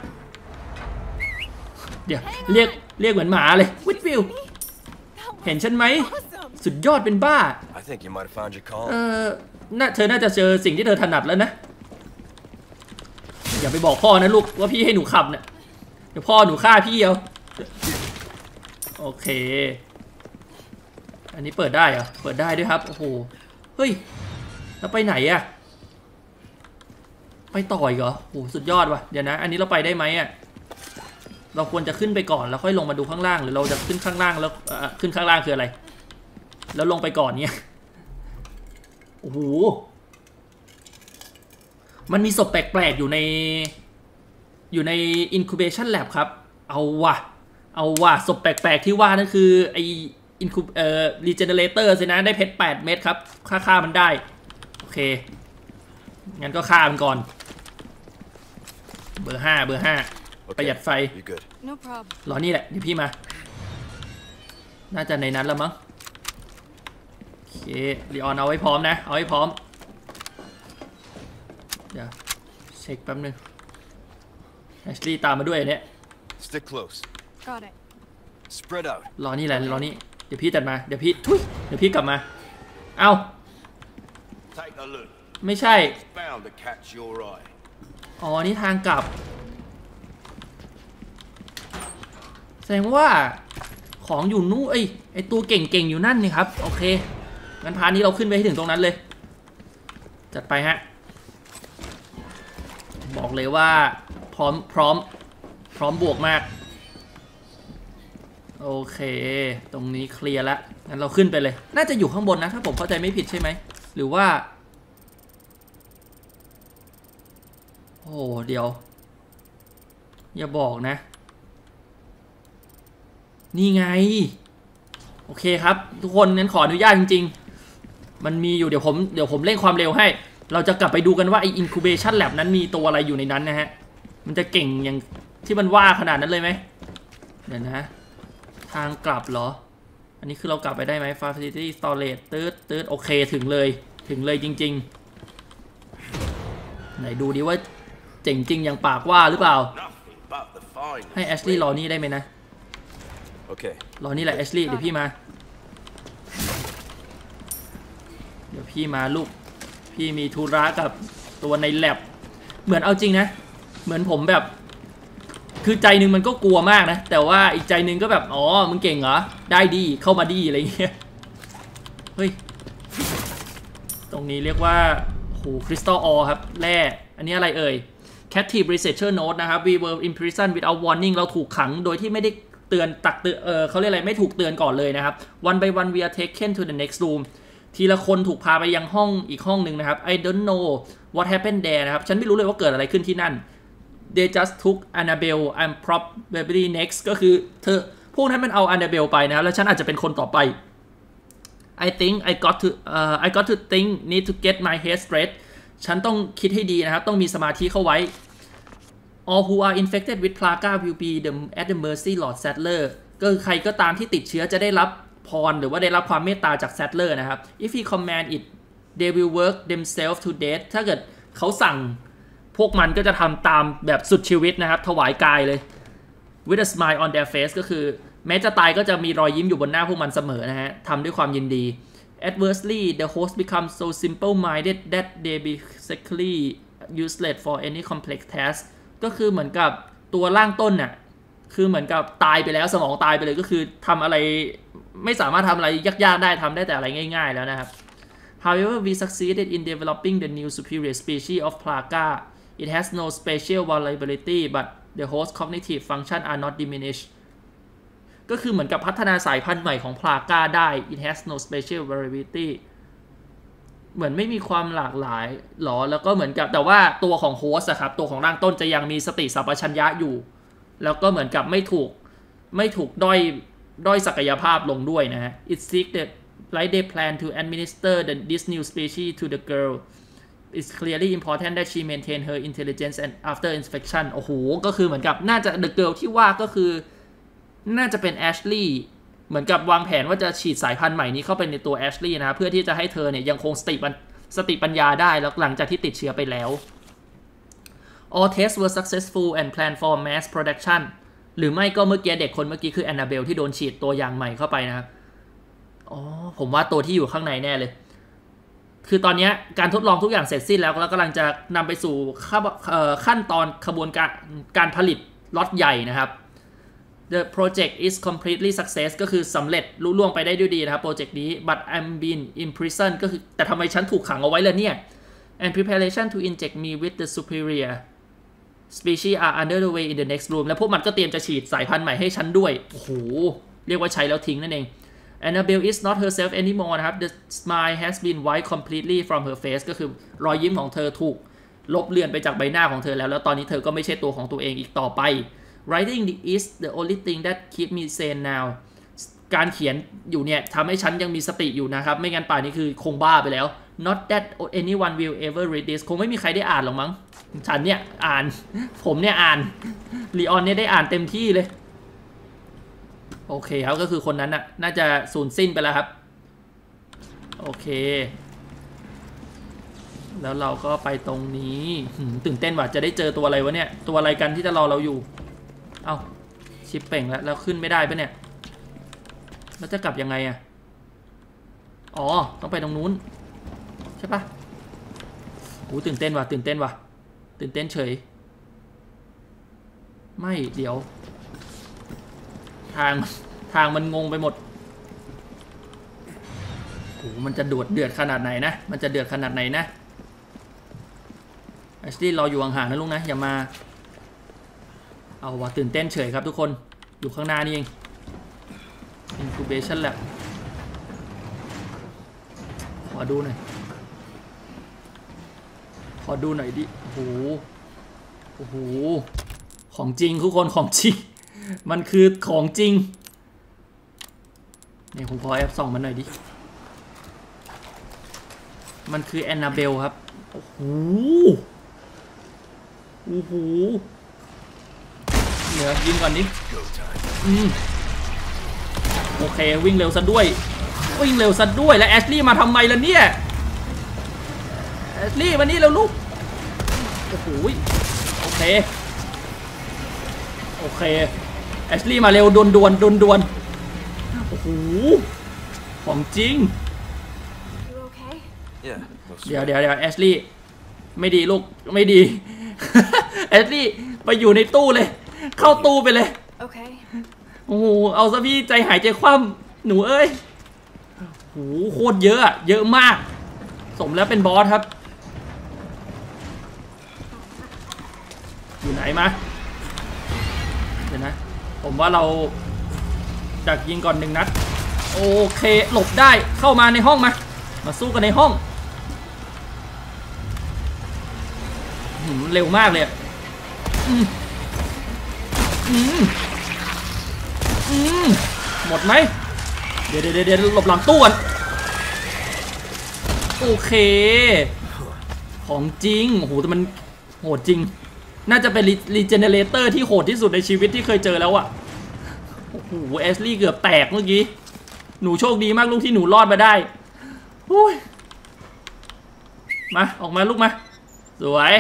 เดี๋ยวเรียกเรียกเหมือนหมาเลยวิทวิลเห็นฉันไหมสุดยอดเป็นบ้าเออน่าเธอน่าจะเจอสิ่งที่เธอถนัดแล้วนะอย่าไปบอกพ่อนะลูกว่าพี่ให้หนูขับเนี่ยเดี๋ยวพ่อหนูฆ่าพี่เอาโอเคอันนี้เปิดได้เหรอเปิดได้ด้วยครับโอ้โหเฮ้ยแล้วไปไหนอะไปต่ออีกเหรอโอ้สุดยอดว่ะเดี๋ยวนะอันนี้เราไปได้ไหมอะเราควรจะขึ้นไปก่อนแล้วค่อยลงมาดูข้างล่างหรือเราจะขึ้นข้างล่างแล้วขึ้นข้างล่างคืออะไรแล้วลงไปก่อนเนี่ยโอ้โหมันมีศพแปลกๆอยู่ในอยู่ใน incubation lab ครับเอาว่ะเอาว่ะศพแปลกๆที่ว่านั่นคือไอ incub เอ่อ regenerator สินะได้เพชรแปดเม็ดครับค่าค่ามันได้โอเคงั้นก็ฆ่ามันก่อนเบอร์ห้าเบอร์ห้าประหยัดไฟ No problem รอนี่แหละเดี๋ยวพี่มาน่าจะในนั้นแล้วมั้งโอเคลีออนเอาไว้พร้อมนะเอาไว้พร้อมเดี๋ยวเช็คแป๊บนึงแอชลีย์ตามมาด้วยเนี่ย Stick close. Got it. Spread out. รอนี่แหละรอนี่เดี๋ยวพี่ตัดมาเดี๋ยวพี่ทุยเดี๋ยวพี่กลับมาเอ้า Take a look. ไม่ใช่ It's bound to catch your eye. อ๋อนี่ทางกลับแสดงว่าของอยู่นู่นเอ้ยไอตัวเก่งๆอยู่นั่นนี่ครับโอเคงั้นพานี้เราขึ้นไปให้ถึงตรงนั้นเลยจัดไปฮะบอกเลยว่าพร้อมพร้อมพร้อมบวกมากโอเคตรงนี้เคลียร์แล้วงั้นเราขึ้นไปเลยน่าจะอยู่ข้างบนนะถ้าผมเข้าใจไม่ผิดใช่ไหมหรือว่าโอ้เดี๋ยวอย่าบอกนะนี่ไงโอเคครับทุกคนงั้นขออนุญาตจริงๆมันมีอยู่เดี๋ยวผมเดี๋ยวผมเร่งความเร็วให้เราจะกลับไปดูกันว่าไอ้ incubation lab นั้นมีตัวอะไรอยู่ในนั้นนะฮะมันจะเก่งอย่างที่มันว่าขนาดนั้นเลยไหมเดี๋ยวนะทางกลับเหรออันนี้คือเรากลับไปได้ไหม facility storage ตืดตืดโอเคถึงเลยถึงเลยจริงๆไหนดูดิว่าเจ๋งจริงอย่างปากว่าหรือเปล่าให้แอชลีย์รอนี่ได้ไหมนะรอนี่แหละแอชลีย์เดี๋ยวพี่มาเดี๋ยวพี่มาลูกพี่มีธุระกับตัวในแลบเหมือนเอาจริงนะเหมือนผมแบบคือใจนึงมันก็กลัวมากนะแต่ว่าอีกใจนึงก็แบบอ๋อมึงเก่งเหรอได้ดีเข้ามาดีอะไรเงี้ยเฮ้ยตรงนี้เรียกว่าโหคริสตัลออครับแร่อันนี้อะไรเอ่ย Captive Researcher Note นะครับ We were imprisoned without warning เราถูกขังโดยที่ไม่ได้เตือนตักเตือนเออเขาเรียกอะไรไม่ถูกเตือนก่อนเลยนะครับ One by one we are taken to the next room ทีละคนถูกพาไปยังห้องอีกห้องหนึ่งนะครับ I don't know what happened there นะครับฉันไม่รู้เลยว่าเกิดอะไรขึ้นที่นั่น They just took Annabelle I'm probably next ก็คือเธอพวกนั้นมันเอา Annabelle ไปนะครับแล้วฉันอาจจะเป็นคนต่อไป I think I got to uh, I got to think need to get my head straight ฉันต้องคิดให้ดีนะครับต้องมีสมาธิเข้าไว้ All who are infected with plaga will be the, at the mercy Lord Saddler ก็คือใครก็ตามที่ติดเชื้อจะได้รับพรหรือว่าได้รับความเมตตาจาก Saddler นะครับ If he command it they will work themselves to death ถ้าเกิดเขาสั่งพวกมันก็จะทำตามแบบสุดชีวิตนะครับถวายกายเลย With a smile on their face ก็คือแม้จะตายก็จะมีรอยยิ้มอยู่บนหน้าพวกมันเสมอนะฮะทำด้วยความยินดี Adversely the host becomes so simple-minded that they basically useless for any complex task ก็คือเหมือนกับตัวร่างต้นน่ะคือเหมือนกับตายไปแล้วสมองตายไปเลยก็คือทำอะไรไม่สามารถทำอะไรยากๆได้ทำได้แต่อะไรง่ายๆแล้วนะครับ However we succeeded in developing the new superior species of plaga it has no spatial vulnerability but the host cognitive function are not diminished ก็คือเหมือนกับพัฒนาสายพันธุ์ใหม่ของพลาก้าได้ it has no spatial variability เหมือนไม่มีความหลากหลายหรอแล้วก็เหมือนกับแต่ว่าตัวของโฮสต์ครับตัวของร่างต้นจะยังมีสติสัมปชัญญะอยู่แล้วก็เหมือนกับไม่ถูกไม่ถูกด้อยด้อยศักยภาพลงด้วยนะฮะ it seek that like they plan to administer the, this new species to the girl it's clearly important that she maintain her intelligence and after inspection โอ้โหก็คือเหมือนกับน่าจะ the girl ที่ว่าก็คือน่าจะเป็นแอชลีย์เหมือนกับวางแผนว่าจะฉีดสายพันธุ์ใหม่นี้เข้าไปในตัวแอชลีย์นะเพื่อที่จะให้เธอเนี่ยยังคงสติสติปัญญาได้แล้วหลังจากที่ติดเชื้อไปแล้ว all tests were successful and planned for mass production หรือไม่ก็เมื่อกี้เด็กคนเมื่อกี้คือแอนนาเบลที่โดนฉีดตัวอย่างใหม่เข้าไปนะครับอ๋อผมว่าตัวที่อยู่ข้างในแน่เลยคือตอนนี้การทดลองทุกอย่างเสร็จสิ้นแล้วแล้วกำลังจะนำไปสู่ขั้นตอนขบวนการการผลิตล็อตใหญ่นะครับThe project is completely success ก็คือสำเร็จลุล่วงไปได้ด้วยดีนะครับโปรเจกต์นี้ but I'm been imprisoned ก็คือแต่ทำไมฉันถูกขังเอาไว้เลยเนี่ย and preparation to inject me with the superior species are under the way in the next room แล้วพวกมันก็เตรียมจะฉีดสายพันธุ์ใหม่ให้ฉันด้วยโอ้โหเรียกว่าใช้แล้วทิ้งนั่นเอง Annabelle is not herself anymore นะครับ the smile has been wiped completely from her face ก็คือรอยยิ้มของเธอถูกลบเลือนไปจากใบหน้าของเธอแล้วแล้วตอนนี้เธอก็ไม่ใช่ตัวของตัวเองอีกต่อไปWriting is the only thing that keep me sane now การเขียนอยู่เนี่ยทำให้ฉันยังมีสติอยู่นะครับไม่งั้นป่านนี้คือคงบ้าไปแล้ว Not that anyone will ever read this คงไม่มีใครได้อ่านหรอกมั้งฉันเนี่ยอ่านผมเนี่ยอ่านลีออนเนี่ยได้อ่านเต็มที่เลยโอเคครับก็คือคนนั้นน่ะน่าจะสูญสิ้นไปแล้วครับโอเคแล้วเราก็ไปตรงนี้ตื่นเต้นว่ะจะได้เจอตัวอะไรวะเนี่ยตัวอะไรกันที่จะรอเราอยู่เอ้าชิปเป่งแล้วแล้วขึ้นไม่ได้ปะเนี่ยแล้วจะกลับยังไงอะอ๋อต้องไปตรงนู้นใช่ปะโอ้ตื่นเต้นว่ะตื่นเต้นว่ะตื่นเต้นเฉยไม่เดี๋ยวทางทางมันงงไปหมดโอ้มันจะดวดเดือดขนาดไหนนะมันจะเดือดขนาดไหนนะแอชลี่รออยู่ห่างๆนะลุงนะอย่ามาเอาว่ะตื่นเต้นเฉยครับทุกคนอยู่ข้างหน้านี่เอง incubation lab ขอดูหน่อยขอดูหน่อยดิโอ้โหโอ้โหของจริงทุกคนของจริงมันคือของจริงนี่ผมขอแอปส่องมันหน่อยดิมันคือแอนนาเบลครับโอ้โหโอ้โหเดี๋ยวยิงก่อนดิอืมโอเควิ่งเร็วซะด้วยวิ่งเร็วซะด้วยแล้วแอชลี่มาทำไมล่ะเนี่ยแอชลี่มานี่เร็วลูกโอ้โหโอเคโอเคแอชลี่มาเร็วดวนดวนดวนดวนโอ้โหของจริง You okay? Yeah. looks เดี๋ยว good. เดี๋ยวเดี๋ยวแอชลี่ไม่ดีลูกไม่ดี แอชลี่ไปอยู่ในตู้เลยเข้าตู้ไปเลย Okay. โอ้โหเอาซะพี่ใจหายใจคว่ำหนูเอ้ยโอ้โหโคตรเยอะอะเยอะมากสมแล้วเป็นบอสครับอยู่ไหนมาเดี๋ยวนะผมว่าเราดักยิงก่อนหนึ่งนัดโอเคหลบได้เข้ามาในห้องมามาสู้กันในห้องหืมเร็วมากเลยอืมอืมอืมหมดไหมเดี๋ยวเดี๋ยวเดี๋ยวหลบหลังตู้ก่อนโอเคของจริงโอ้โหแต่มันโหดจริงน่าจะเป็นรีเจเนเรเตอร์ที่โหดที่สุดในชีวิตที่เคยเจอแล้วอะโอ้โหแอชลี่เกือบแตกเมื่อกี้หนูโชคดีมากลูกที่หนูรอดมาได้มาออกมาลูกมาสวย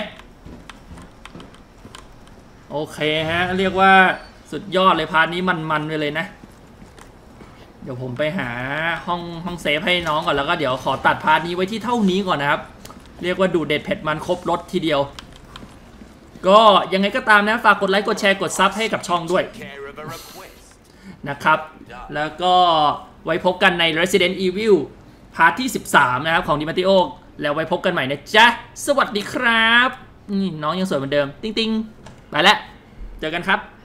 โอเคฮะเรียกว่าสุดยอดเลยพาร์ทนี้มันๆไปเลยนะเดี๋ยวผมไปหาห้องห้องเซฟให้น้องก่อนแล้วก็เดี๋ยวขอตัดพาร์ทนี้ไว้ที่เท่านี้ก่อนนะครับเรียกว่าดูเด็ดเผ็ดมันครบรสทีเดียวก็ยังไงก็ตามนะฝากกดไลค์กดแชร์กดซับให้กับช่องด้วย Care of a request. นะครับแล้วก็ไว้พบกันใน Resident Evil พาร์ทที่สิบสามนะครับของดิมาติโอแล้วไว้พบกันใหม่นะจ๊ะสวัสดีครับนี่น้องยังสวยเหมือนเดิมติ๊งๆไปแล้วเจอกันครับ